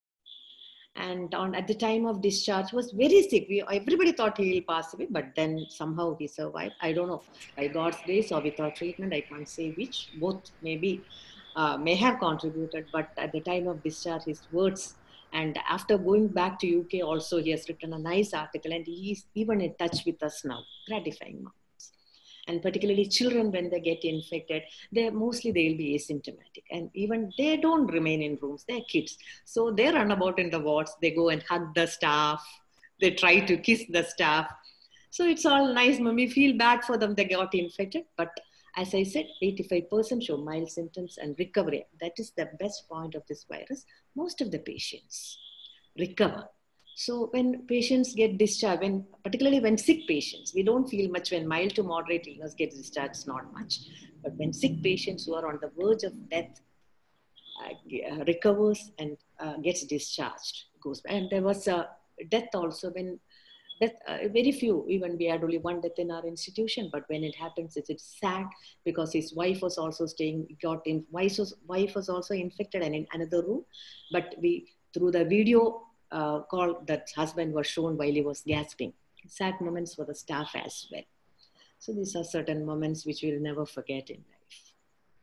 [SPEAKER 2] And at the time of discharge was very sick. Everybody thought he will pass away, but then somehow he survived. I don't know, by God's grace or without treatment, I can't say which. Both maybe may have contributed, but at the time of discharge, his words, and after going back to UK also, he has written a nice article and he's even in touch with us now. Gratifying. And particularly children, when they get infected, they'll be asymptomatic, and even they don't remain in rooms. They're kids, so they run about in the wards. They go and hug the staff, they try to kiss the staff. So it's all nice. We feel bad for them, they got infected, but as I said, 85% show mild symptoms and recovery. That is the best point of this virus. Most of the patients recover. So when patients get discharged, particularly when sick patients, we don't feel much. When mild to moderate illness gets discharged, not much. But when sick patients who are on the verge of death recovers and gets discharged, goes. And there was a death also when death, very few, even we had only one death in our institution, but when it happens, it's sad because his wife was also wife was also infected and in another room. But through the video call, that husband was shown while he was gasping. Sad moments for the staff as well. So these are certain moments which we'll never forget in life.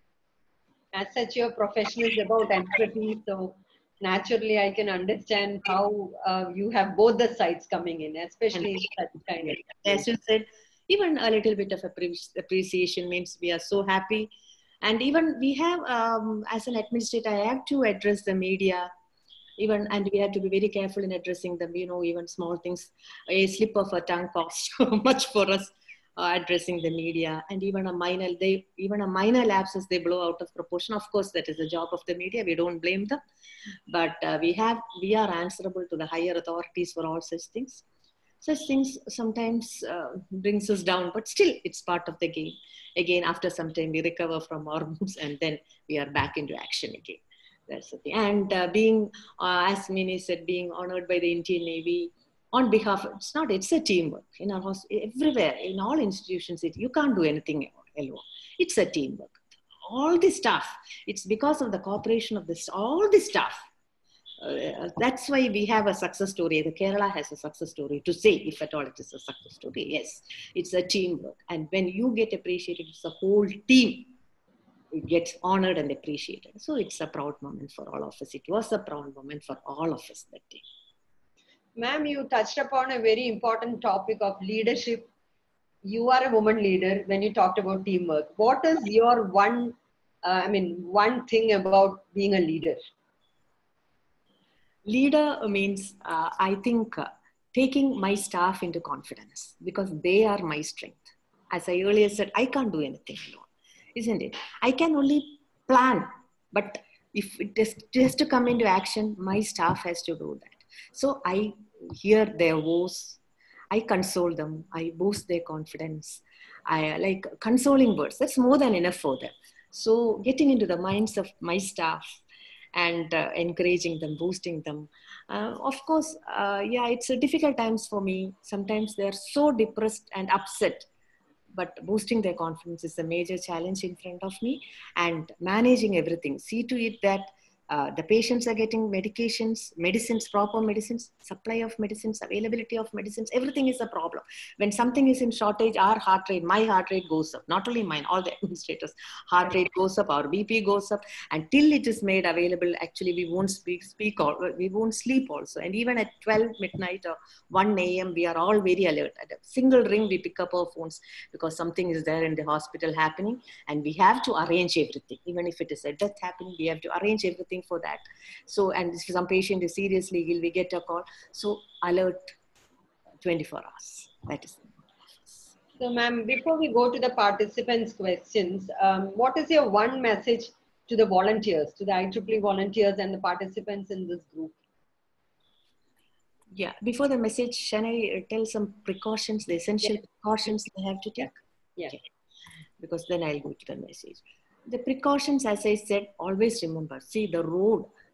[SPEAKER 1] As such, your profession is about empathy, so naturally I can understand how you have both the sides coming in, especially in such kind of.
[SPEAKER 2] As you said, even a little bit of appreciation means we are so happy. And even we have, as an administrator, I have to address the media, and we have to be very careful in addressing them. Even small things, a slip of a tongue costs so much for us. Addressing the media, and even a minor lapses, they blow out of proportion. Of course, that is the job of the media. We don't blame them, but we are answerable to the higher authorities for all such things. Such things sometimes brings us down, but still it's part of the game. Again, after some time, we recover from our moves, and then we are back into action again. That's the thing. And being, as Mini said, being honored by the Indian Navy on behalf of, it's a teamwork. In our everywhere, in all institutions, you can't do anything alone. It's a teamwork. All the staff, it's because of the cooperation of all the staff. That's why we have a success story. The Kerala has a success story to say, if at all it is a success story. Yes, it's a teamwork. And when you get appreciated, it's a whole team. It gets honored and appreciated. So it's a proud moment for all of us. It was a proud moment for all of us that day.
[SPEAKER 1] Ma'am, you touched upon a very important topic of leadership. You are a woman leader when you talked about teamwork. What is your one thing about being a leader?
[SPEAKER 2] Leader means, I think, taking my staff into confidence, because they are my strength. As I earlier said, I can't do anything alone, isn't it? I can only plan, but if it is just to come into action, my staff has to do that. So I hear their woes, I console them, I boost their confidence. I like consoling words. That's more than enough for them. So getting into the minds of my staff and encouraging them, boosting them. Of course, it's a difficult times for me. Sometimes they're so depressed and upset, but boosting their confidence is a major challenge in front of me, and managing everything. See to it that the patients are getting medicines, proper medicines, supply of medicines, availability of medicines, everything is a problem. When something is in shortage, my heart rate goes up, not only mine, all the administrators, heart rate goes up, our BP goes up, and till it is made available, actually we won't we won't sleep also. And even at 12 midnight or 1 a.m., we are all very alert. At a single ring, we pick up our phones because something is there in the hospital happening, and we have to arrange everything. Even if it is a death happening, we have to arrange everything for that. So, and if some patient is seriously ill, we get a call. So alert 24 hours. That is.
[SPEAKER 1] So ma'am, before we go to the participants' questions, what is your one message to the volunteers, to the IEEE volunteers and the participants in this group?
[SPEAKER 2] Yeah, before the message, can I tell some precautions, the essential precautions they have to take?
[SPEAKER 1] Yeah.
[SPEAKER 2] Okay. Because then I'll go to the message. The precautions, as I said, always remember, see the road,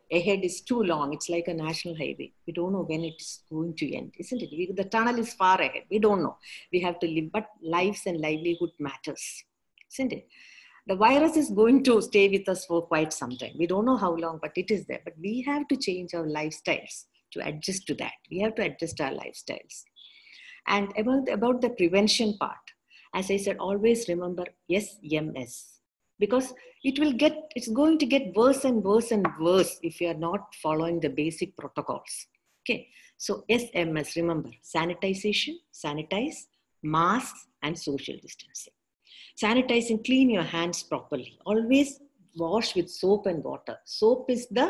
[SPEAKER 2] ahead is too long. It's like a national highway. We don't know when it's going to end, isn't it? The tunnel is far ahead. We don't know. We have to live, but lives and livelihood matters, isn't it? The virus is going to stay with us for quite some time. We don't know how long, but it is there. But we have to change our lifestyles to adjust to that. We have to adjust our lifestyles. And about the prevention part, as I said, always remember SMS, because it's going to get worse and worse and worse if you are not following the basic protocols. Okay, so SMS, remember, sanitization, sanitize, masks, and social distancing. Sanitizing, clean your hands properly. Always wash with soap and water. Soap is the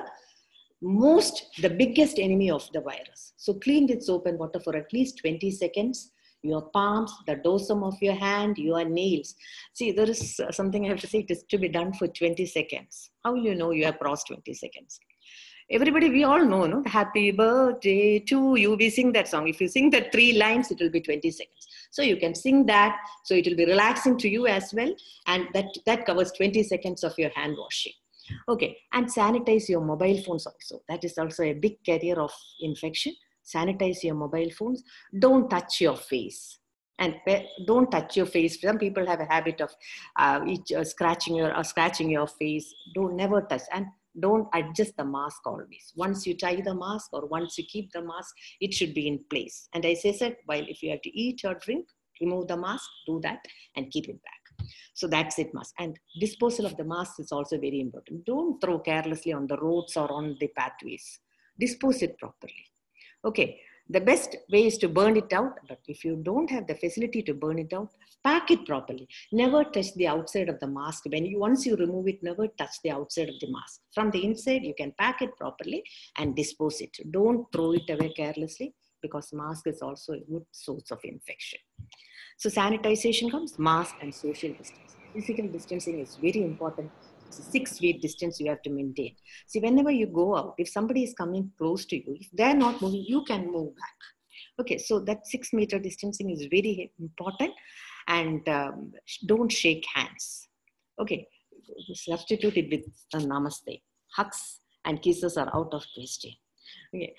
[SPEAKER 2] biggest enemy of the virus. So clean with soap and water for at least 20 seconds. Your palms, the dorsum of your hand, your nails. See, there is something I have to say, it is to be done for 20 seconds. How will you know you have crossed 20 seconds? Everybody, we all know, no? Happy birthday to you. We sing that song. If you sing that 3 lines, it will be 20 seconds. So you can sing that. So it will be relaxing to you as well. And that covers 20 seconds of your hand washing. Okay, and sanitize your mobile phones also. That is also a big carrier of infection. Sanitize your mobile phones. Don't touch your face. And don't touch your face. Some people have a habit of scratching your face. Never touch. And don't adjust the mask always. Once you tie the mask or once you keep the mask, it should be in place. And as I said, if you have to eat or drink, remove the mask, do that and keep it back. So that's it, mask. And disposal of the mask is also very important. Don't throw carelessly on the roads or on the pathways. Dispose it properly. Okay, the best way is to burn it out. But if you don't have the facility to burn it out, pack it properly. Never touch the outside of the mask. Once you remove it, never touch the outside of the mask. From the inside, you can pack it properly and dispose it. Don't throw it away carelessly, because mask is also a good source of infection. So sanitization comes, mask and social distancing. Physical distancing is very important. It's a 6 feet distance you have to maintain. See, whenever you go out, if somebody is coming close to you, if they're not moving, you can move back. Okay, so that 6 meter distancing is very important. And don't shake hands. Okay, substitute it with namaste. Hugs and kisses are out of question. Okay,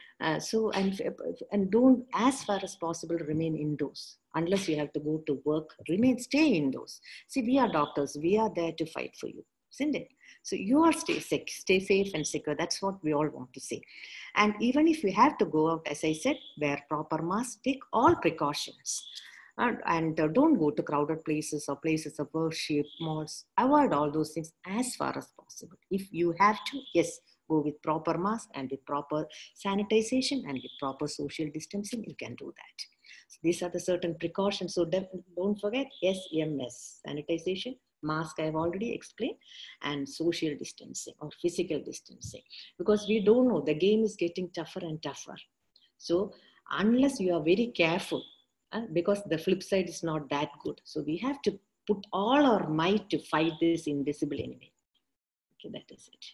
[SPEAKER 2] and don't, as far as possible, remain indoors. Unless you have to go to work, stay indoors. See, we are doctors. We are there to fight for you, isn't it? So you all stay safe and secure. That's what we all want to say. And even if you have to go out, as I said, wear proper mask, take all precautions. And don't go to crowded places or places of worship, malls. Avoid all those things as far as possible. If you have to, yes, go with proper mask and with proper sanitization and with proper social distancing, you can do that. So these are the certain precautions. So don't forget SMS, sanitization, mask I have already explained, and social distancing or physical distancing. Because we don't know, the game is getting tougher and tougher. So unless you are very careful, because the flip side is not that good. So we have to put all our might to fight this invisible enemy. Okay, that is it.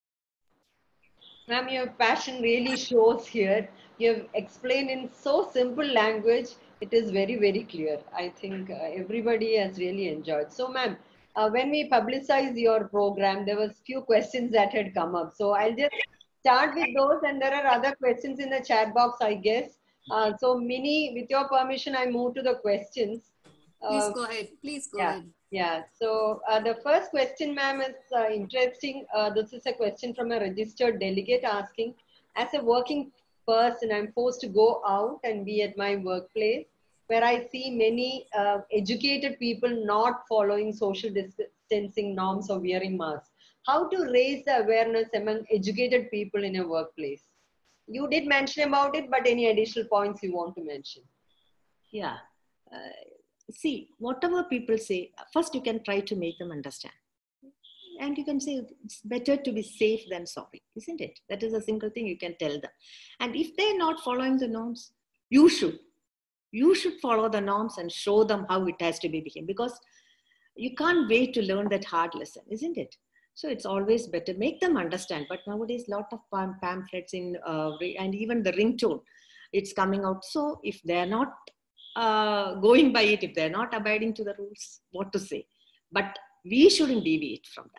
[SPEAKER 1] Ma'am, your passion really shows here. You have explained in so simple language. It is very, very clear. I think everybody has really enjoyed. So, ma'am, when we publicized your program, there was few questions that had come up. So I'll just start with those, and there are other questions in the chat box, I guess. So, Minnie, with your permission, I move to the questions.
[SPEAKER 3] Please go ahead. Please go ahead.
[SPEAKER 1] Yeah, so the first question, ma'am, is interesting. This is a question from a registered delegate asking, as a working person, I'm forced to go out and be at my workplace where I see many educated people not following social distancing norms or wearing masks. How to raise the awareness among educated people in a workplace? You did mention about it, but any additional points you want to mention?
[SPEAKER 2] Yeah. See, whatever people say, first you can try to make them understand. And you can say, it's better to be safe than sorry, isn't it? That is a single thing you can tell them. And if they're not following the norms, you should follow the norms and show them how it has to be behaved, because you can't wait to learn that hard lesson, isn't it? So it's always better, make them understand. But nowadays, a lot of pamphlets and even the ringtone, it's coming out. So if they're not going by it, if they're not abiding to the rules, what to say? But we shouldn't deviate from that.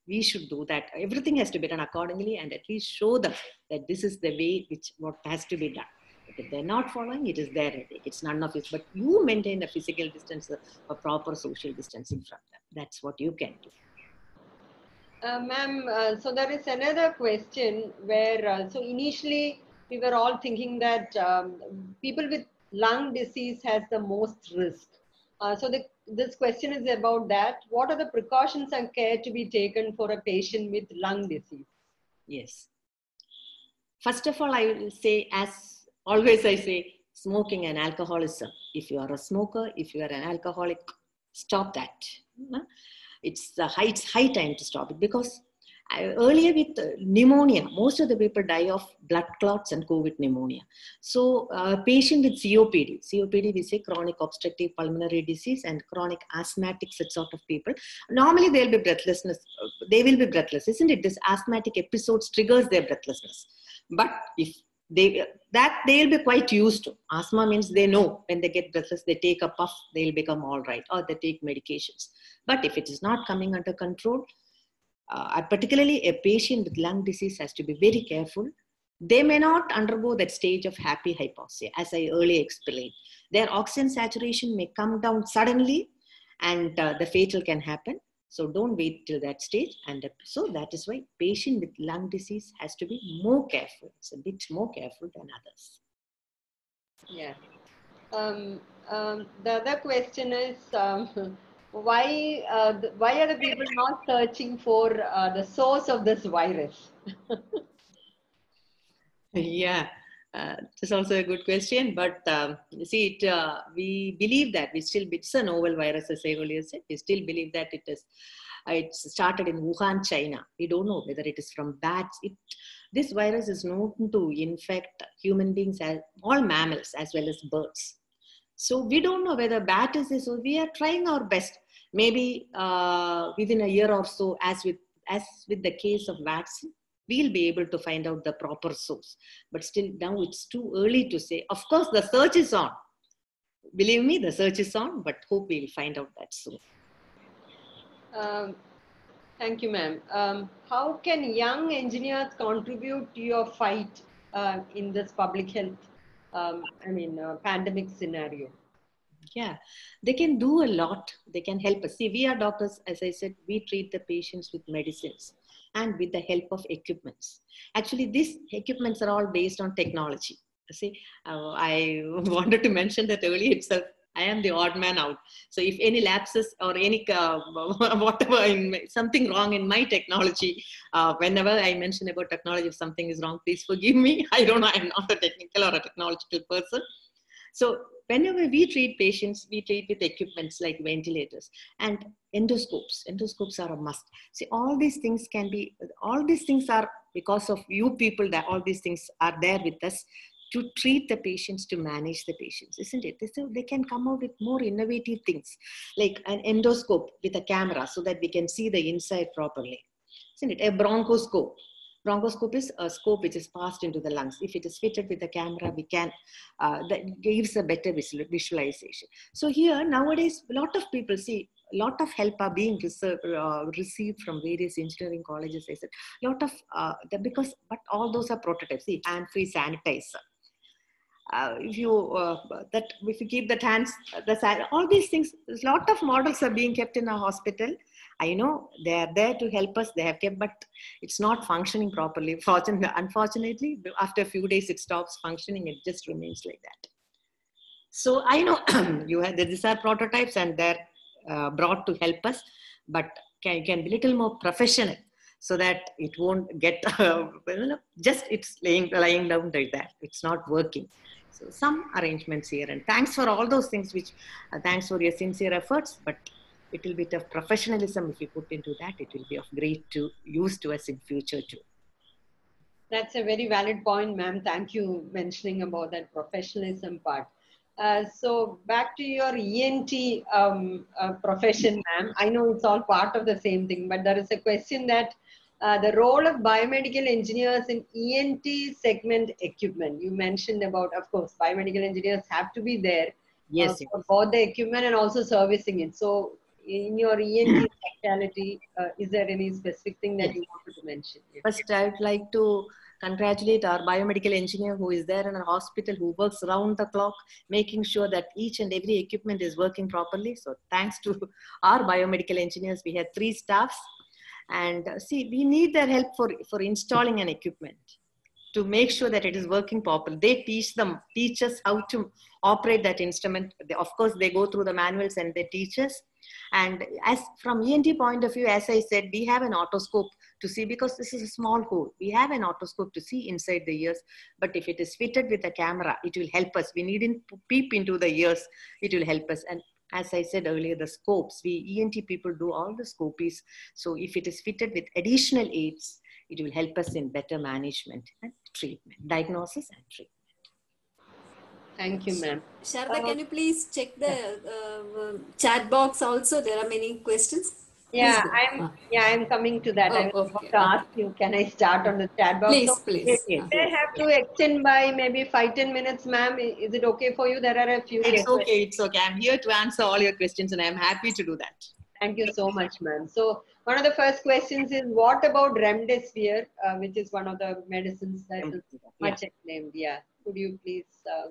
[SPEAKER 2] we should do that. Everything has to be done accordingly, and at least show them that this is the way what has to be done. But if they're not following, it is their headache. It's none of it. But you maintain a physical distance, a proper social distancing from them. That's what you can do.
[SPEAKER 1] Ma'am, so there is another question where, so initially we were all thinking that people with lung disease has the most risk. So this question is about that. What are the precautions and care to be taken for a patient with lung disease?
[SPEAKER 2] Yes. First of all, I will say, as always I say, smoking and alcoholism. If you are a smoker, if you are an alcoholic, stop that. It's high time to stop it, because earlier with pneumonia, most of the people die of blood clots and COVID pneumonia. So patient with COPD we say chronic obstructive pulmonary disease, and chronic asthmatic, such sort of people, normally they'll be breathlessness. They will be breathless, isn't it? This asthmatic episodes triggers their breathlessness. But if they will be quite used to. Asthma means they know when they get breathless, they take a puff, they'll become all right, or they take medications. But if it is not coming under control, particularly a patient with lung disease has to be very careful. They may not undergo that stage of happy hypoxia, as I earlier explained. Their oxygen saturation may come down suddenly, and the fatal can happen. So don't wait till that stage. And so that is why patient with lung disease has to be more careful. It's a bit more careful than others.
[SPEAKER 1] Yeah. The other question is, why are the people not searching for the source of this virus?
[SPEAKER 2] Yeah, that's also a good question. But you see, we believe that it's a novel virus, as I earlier said. We still believe that it started in Wuhan, China. We don't know whether it is from bats. This virus is known to infect human beings, all mammals as well as birds. So we don't know whether bat is this. So we are trying our best. Maybe within a year or so, as with the case of vaccine, we'll be able to find out the proper source. But still now it's too early to say. Of course, the search is on. Believe me, the search is on, but hope we'll find out that soon.
[SPEAKER 1] Thank you, ma'am. How can young engineers contribute to your fight in this public health, pandemic scenario?
[SPEAKER 2] Yeah, they can do a lot. They can help us. See, we are doctors, as I said, we treat the patients with medicines and with the help of equipments. Actually, these equipments are all based on technology. See, I wanted to mention that earlier itself. I am the odd man out. So if any lapses or any whatever, something wrong in my technology, whenever I mention about technology, if something is wrong, please forgive me. I don't know. I'm not a technical or a technological person. So whenever we treat patients, we treat with equipments like ventilators and endoscopes. Endoscopes are a must. See, all these things are because of you people, that all these things are there with us to treat the patients, to manage the patients, isn't it? So they can come out with more innovative things, like an endoscope with a camera so that we can see the inside properly, isn't it? A bronchoscope. Bronchoscope is a scope which is passed into the lungs. If it is fitted with a camera, that gives a better visualization. So here, nowadays, a lot of people see, a lot of help are being received from various engineering colleges. I said, but all those are prototypes. See, hand-free sanitizer. If you keep the hands, all these things, a lot of models are being kept in our hospital. I know they are there to help us. They have kept, but it's not functioning properly. Unfortunately, after a few days, it stops functioning. It just remains like that. So I know these are prototypes and they're brought to help us, but can be a little more professional so that it won't get just it's lying down like that. It's not working. So some arrangements here, and thanks for all those things, thanks for your sincere efforts, but a little bit of professionalism, if you put into that, it will be of great use to us in future too.
[SPEAKER 1] That's a very valid point, ma'am. Thank you mentioning about that professionalism part. So back to your ENT profession, ma'am. I know it's all part of the same thing, but there is a question that the role of biomedical engineers in ENT segment equipment. You mentioned about, of course, biomedical engineers have to be there
[SPEAKER 2] yes,
[SPEAKER 1] for both the equipment and also servicing it. So in your ENT specialty, is there any specific thing that you wanted to mention? Yeah.
[SPEAKER 2] First, I would like to congratulate our biomedical engineer who is there in our hospital, who works round the clock, making sure that each and every equipment is working properly. So thanks to our biomedical engineers, we had 3 staffs. And see, we need their help for installing an equipment to make sure that it is working properly. They teach us how to operate that instrument. Of course, they go through the manuals and they teach us. And as from ENT point of view, as I said, we have an otoscope to see, because this is a small hole. We have an otoscope to see inside the ears, but if it is fitted with a camera, it will help us. We needn't peep into the ears, it will help us. And as I said earlier, the scopes, we ENT people do all the scopies. So if it is fitted with additional aids, it will help us in better management and treatment, diagnosis and treatment.
[SPEAKER 1] Thank you, ma'am.
[SPEAKER 3] Sharda, can you please check the chat box also? There are many questions.
[SPEAKER 1] Yeah, I'm coming to that. I was about to ask you, can I start on the chat box?
[SPEAKER 3] Please, please.
[SPEAKER 1] I have to extend by maybe 5-10 minutes, ma'am. Is it okay for you? There are a few.
[SPEAKER 2] It's okay. It's okay. I'm here to answer all your questions, and I'm happy to do that.
[SPEAKER 1] Thank you so much, ma'am. So one of the first questions is, what about remdesivir, which is one of the medicines that is much acclaimed? Yeah. Could you please,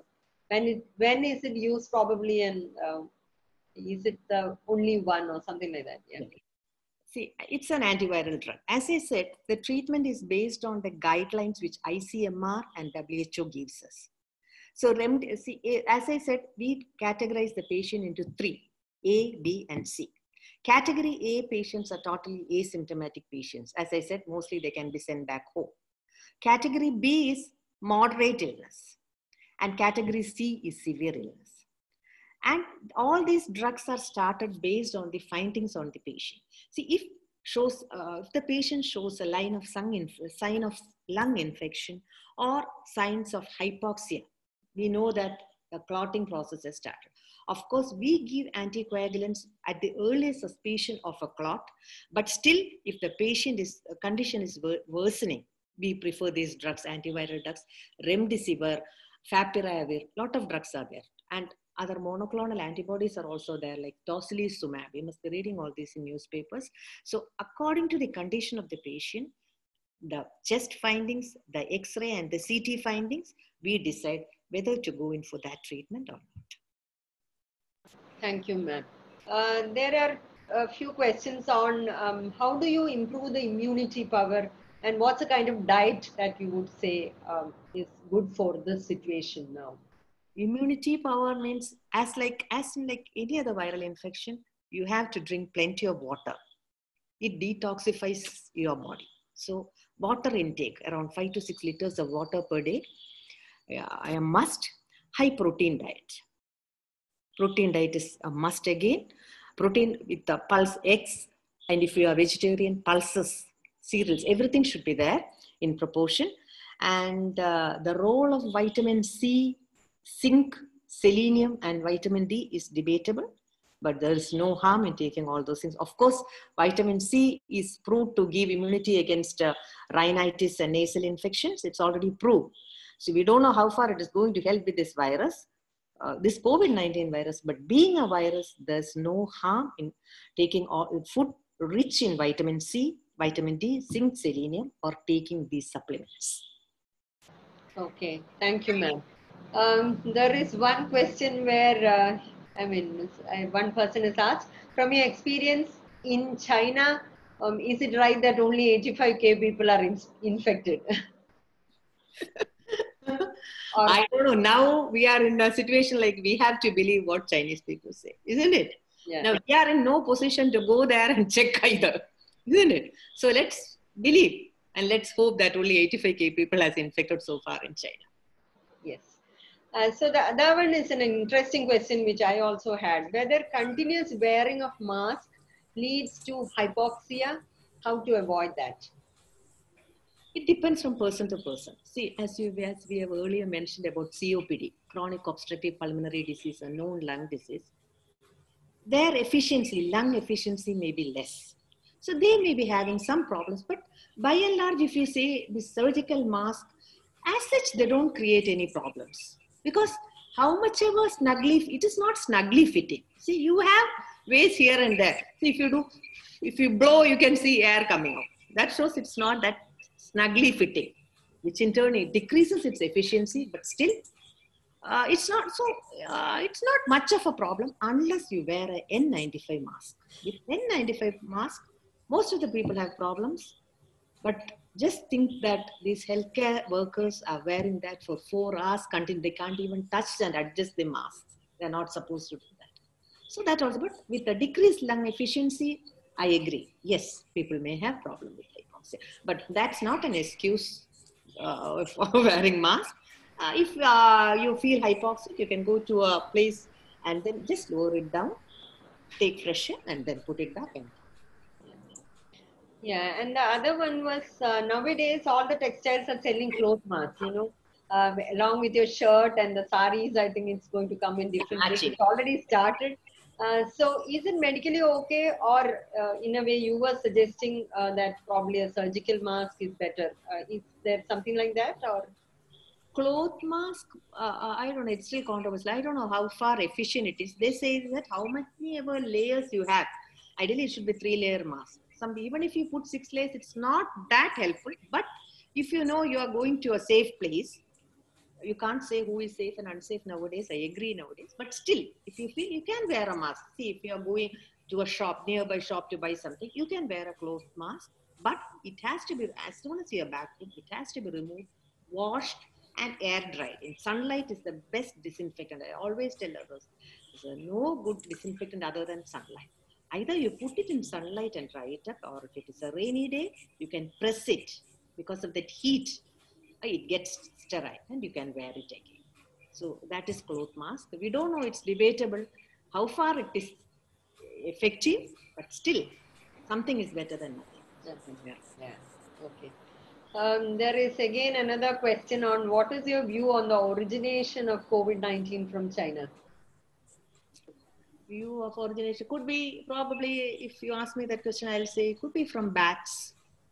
[SPEAKER 1] when is it used probably, and is it the only one or something like that? Yeah.
[SPEAKER 2] See, it's an antiviral drug. As I said, the treatment is based on the guidelines which ICMR and WHO gives us. So, as I said, we categorize the patient into 3, A, B, and C. Category A patients are totally asymptomatic patients. As I said, mostly they can be sent back home. Category B is moderate illness, and category C is severe illness. And all these drugs are started based on the findings on the patient. See, if the patient shows a sign of lung infection or signs of hypoxia, we know that the clotting process has started. Of course, we give anticoagulants at the earliest suspicion of a clot, but still, if the condition is worsening, we prefer these drugs, antiviral drugs, remdesivir, favipiravir, lot of drugs are there. And other monoclonal antibodies are also there, like tocilizumab. We must be reading all these in newspapers. So according to the condition of the patient, the chest findings, the X-ray and the CT findings, we decide whether to go in for that treatment or not.
[SPEAKER 1] Thank you, ma'am. There are a few questions on how do you improve the immunity power, and what's the kind of diet that you would say is good for this situation now?
[SPEAKER 2] Immunity power means, as in any other viral infection, you have to drink plenty of water. It detoxifies your body. So water intake, around 5 to 6 liters of water per day, a must. High protein diet. Protein diet is a must again. Protein with the pulse eggs, and if you are vegetarian, pulses, cereals, everything should be there in proportion. And the role of vitamin C, zinc, selenium, and vitamin D is debatable, but there is no harm in taking all those things. Of course, vitamin C is proved to give immunity against rhinitis and nasal infections. It's already proved. So we don't know how far it is going to help with this virus, this COVID-19 virus, but being a virus, there's no harm in taking food rich in vitamin C, vitamin D, zinc, selenium, or taking these supplements.
[SPEAKER 1] Okay, thank you, ma'am. There is one question where, one person has asked, from your experience in China, is it right that only 85K people are infected?
[SPEAKER 2] I don't know. Now we are in a situation like we have to believe what Chinese people say, isn't it?
[SPEAKER 1] Yeah.
[SPEAKER 2] Now we are in no position to go there and check either, isn't it? So let's believe and let's hope that only 85K people has infected so far in China.
[SPEAKER 1] Yes. So the other one is an interesting question which I also had. Whether continuous wearing of mask leads to hypoxia, how to avoid that?
[SPEAKER 2] It depends from person to person. See, as we have earlier mentioned about COPD, chronic obstructive pulmonary disease, a known lung disease, their efficiency, lung efficiency may be less. So they may be having some problems, but by and large, if you say the surgical mask, as such, they don't create any problems. Because how much ever snugly, it is not snugly fitting. See, you have ways here and there. So if you blow, you can see air coming out. That shows it's not that snugly fitting, which in turn it decreases its efficiency, but still it's not so. It's not much of a problem unless you wear a N95 mask. With N95 mask, most of the people have problems, but just think that these healthcare workers are wearing that for 4 hours continuously. They can't even touch and adjust the mask. They're not supposed to do that. So that also, but with the decreased lung efficiency, I agree. Yes, people may have problem with hypoxia, but that's not an excuse for wearing mask. If you feel hypoxic, you can go to a place and then just lower it down, take fresh air, and then put it back in.
[SPEAKER 1] Yeah, and the other one was nowadays all the textiles are selling cloth masks, along with your shirt and the saris. I think it's going to come in different ways.
[SPEAKER 2] Matching.
[SPEAKER 1] It's already started. So is it medically okay, or in a way you were suggesting that probably a surgical mask is better? Is there something like that, or?
[SPEAKER 2] Cloth mask, I don't know, it's still controversial. I don't know how far efficient it is. They say that how many ever layers you have. Ideally, it should be 3-layer mask. Even if you put 6 layers, it's not that helpful. But if you know you are going to a safe place, you can't say who is safe and unsafe nowadays. I agree nowadays. But still, if you feel, you can wear a mask. See, if you are going to a shop, nearby shop to buy something, you can wear a cloth mask. But it has to be, as soon as you are back, it has to be removed, washed, and air dried. In sunlight is the best disinfectant. I always tell others, there's no good disinfectant other than sunlight. Either you put it in sunlight and dry it up, or if it is a rainy day, you can press it because of that heat. It gets sterile and you can wear it again. So that is cloth mask. We don't know, it's debatable how far it is effective, but still something is better than nothing.
[SPEAKER 1] Yeah. Okay. There is again another question on what is your view on the origination of COVID-19 from China?
[SPEAKER 2] View of origination could be probably, if you ask me that question, I'll say it could be from bats.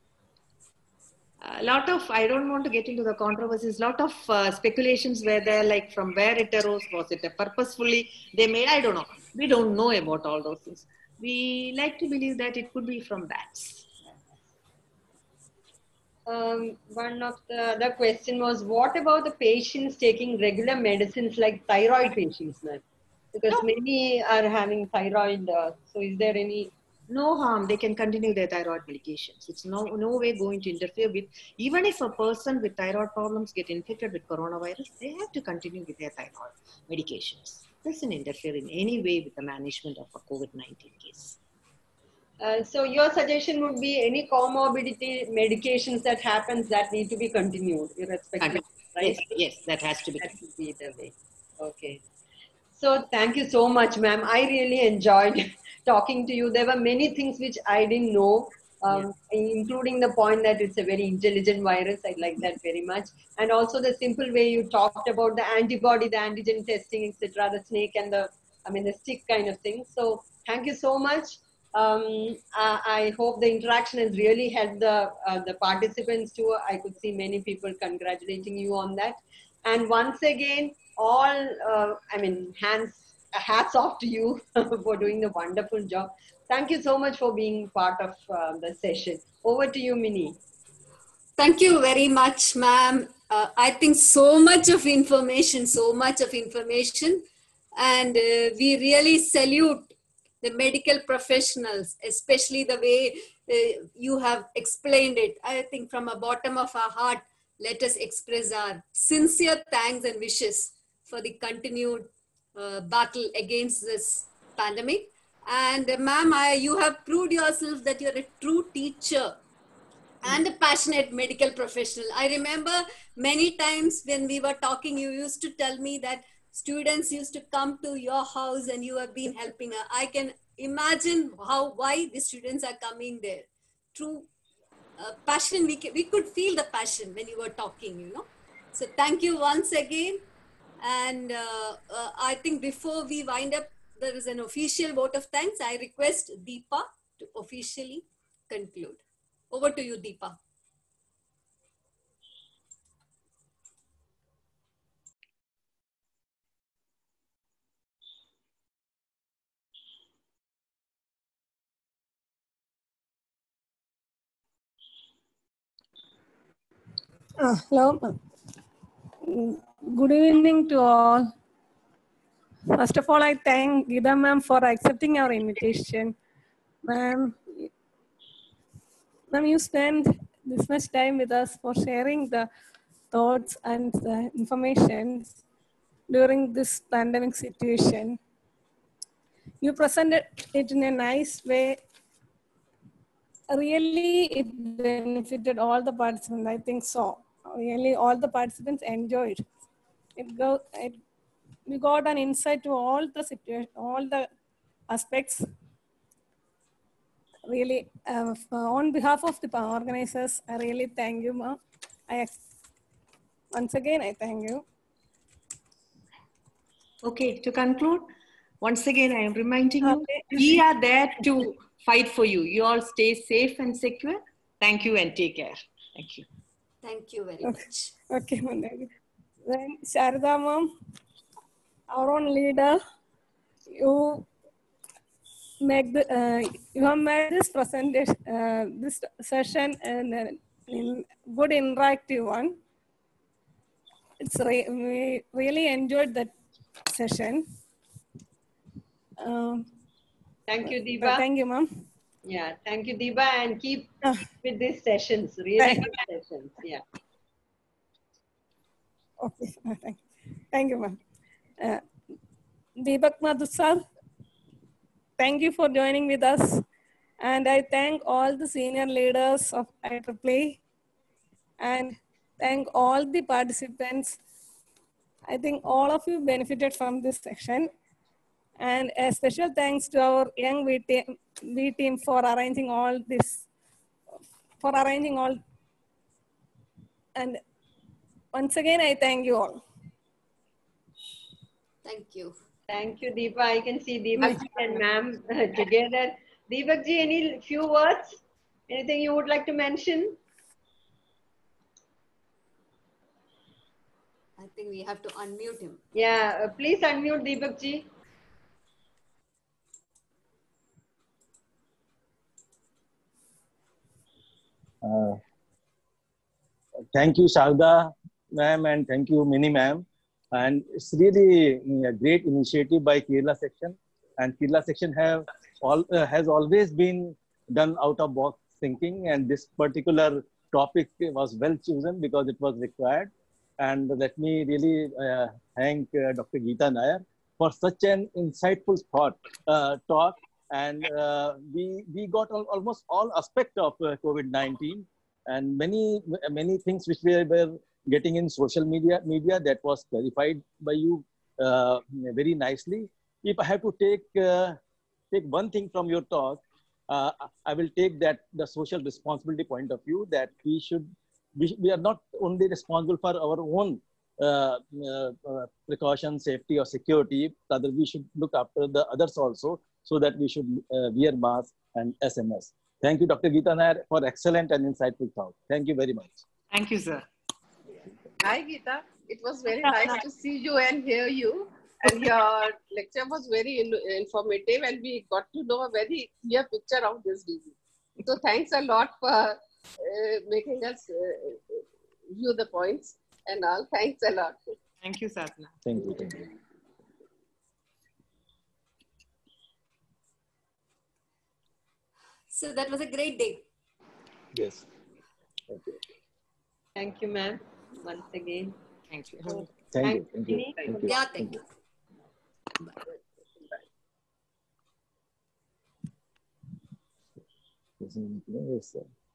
[SPEAKER 2] A lot of, I don't want to get into the controversies, lot of speculations were there, like from where it arose, was it purposefully they made, I don't know. We don't know about all those things. We like to believe that it could be from bats.
[SPEAKER 1] One of the other question was, what about the patients taking regular medicines like thyroid patients, ma'am? Because many are having thyroid. So is there any?
[SPEAKER 2] No harm. They can continue their thyroid medications. It's no way going to interfere with, even if a person with thyroid problems get infected with coronavirus, they have to continue with their thyroid medications. It doesn't interfere in any way with the management of a COVID-19 case.
[SPEAKER 1] So your suggestion would be any comorbidity medications that happens that need to be continued irrespective, right?
[SPEAKER 2] Yes, that has to be.
[SPEAKER 1] That should be the way. Okay. So thank you so much, ma'am. I really enjoyed talking to you. There were many things which I didn't know, including the point that it's a very intelligent virus. I like that very much. And also the simple way you talked about the antibody, the antigen testing, etc., the snake and the stick kind of thing. So thank you so much. I hope the interaction has really helped the participants too. I could see many people congratulating you on that. And once again, all hats off to you for doing the wonderful job. Thank you so much for being part of the session. Over to you, Minnie.
[SPEAKER 3] Thank you very much, ma'am. I think so much of information, and we really salute the medical professionals, especially the way you have explained it. I think from the bottom of our heart, let us express our sincere thanks and wishes for the continued battle against this pandemic. And ma'am, you have proved yourself that you're a true teacher and a passionate medical professional. I remember many times when we were talking, you used to tell me that students used to come to your house and you have been helping her. I can imagine why the students are coming there. True passion, we could feel the passion when you were talking, So thank you once again. And I think before we wind up, there is an official vote of thanks. I request Deepa to officially conclude. Over to you, Deepa.
[SPEAKER 4] Hello. Good evening to all. First of all, I thank Geeta ma'am for accepting our invitation. Ma'am, you spent this much time with us for sharing the thoughts and the information during this pandemic situation. You presented it in a nice way. Really, it benefited all the participants. I think so. Really, all the participants enjoyed. We got an insight to all the situation, all the aspects. Really, on behalf of the organizers, I really thank you, ma'am. Once again, I thank you.
[SPEAKER 2] Okay, to conclude, once again, I am reminding you, we are there to fight for you. You all stay safe and secure. Thank you and take care. Thank you.
[SPEAKER 3] Thank you very much.
[SPEAKER 4] Okay, then Sharda ma'am, our own leader, you have made this presentation, this session, in good interactive one. We really enjoyed that session.
[SPEAKER 1] Thank you, Deepa.
[SPEAKER 4] Thank you, ma'am.
[SPEAKER 1] Yeah, thank you, Deepa, and keep with these sessions. Really good sessions. Yeah.
[SPEAKER 4] Okay, thank you, ma'am. Deepak Madhu sir, thank you for joining with us. And I thank all the senior leaders of IEEE and thank all the participants. I think all of you benefited from this session. And a special thanks to our young V team for arranging all this, And once again, I thank you all.
[SPEAKER 3] Thank you.
[SPEAKER 1] Thank you, Deepa. I can see Deepak and ma'am together. Deepak ji, any few words? Anything you would like to mention?
[SPEAKER 3] I think we have to unmute him.
[SPEAKER 1] Yeah, please unmute Deepak ji.
[SPEAKER 5] Thank you, Sharda ma'am, and thank you, Mini ma'am. And it's really a great initiative by Kerala section. And Kerala section has always been done out of box thinking. And this particular topic was well chosen because it was required. And let me really thank Dr. Geeta Nair for such an insightful talk. And we got almost all aspects of COVID-19 and many things which we were getting in social media that was clarified by you very nicely. If I have to take one thing from your talk, I will take that the social responsibility point of view, that we are not only responsible for our own precaution, safety or security, rather we should look after the others also, so that we should wear masks and SMS. Thank you, Dr. Geeta Nair, for excellent and insightful talk. Thank you very much.
[SPEAKER 2] Thank you, sir.
[SPEAKER 6] Hi, Geeta. It was very nice to see you and hear you. And your lecture was very informative, and we got to know a very clear picture of this disease. So thanks a lot for making us view the points and all. Thanks a lot.
[SPEAKER 2] Thank you, Sadhana.
[SPEAKER 5] Thank you. Thank you.
[SPEAKER 3] So that was a great day.
[SPEAKER 5] Yes. Thank you.
[SPEAKER 1] Thank you, ma'am. Once again.
[SPEAKER 2] Thank you.
[SPEAKER 5] Thank you. Thank you. Thank you.
[SPEAKER 3] Yeah, thank you.
[SPEAKER 5] Yes, sir.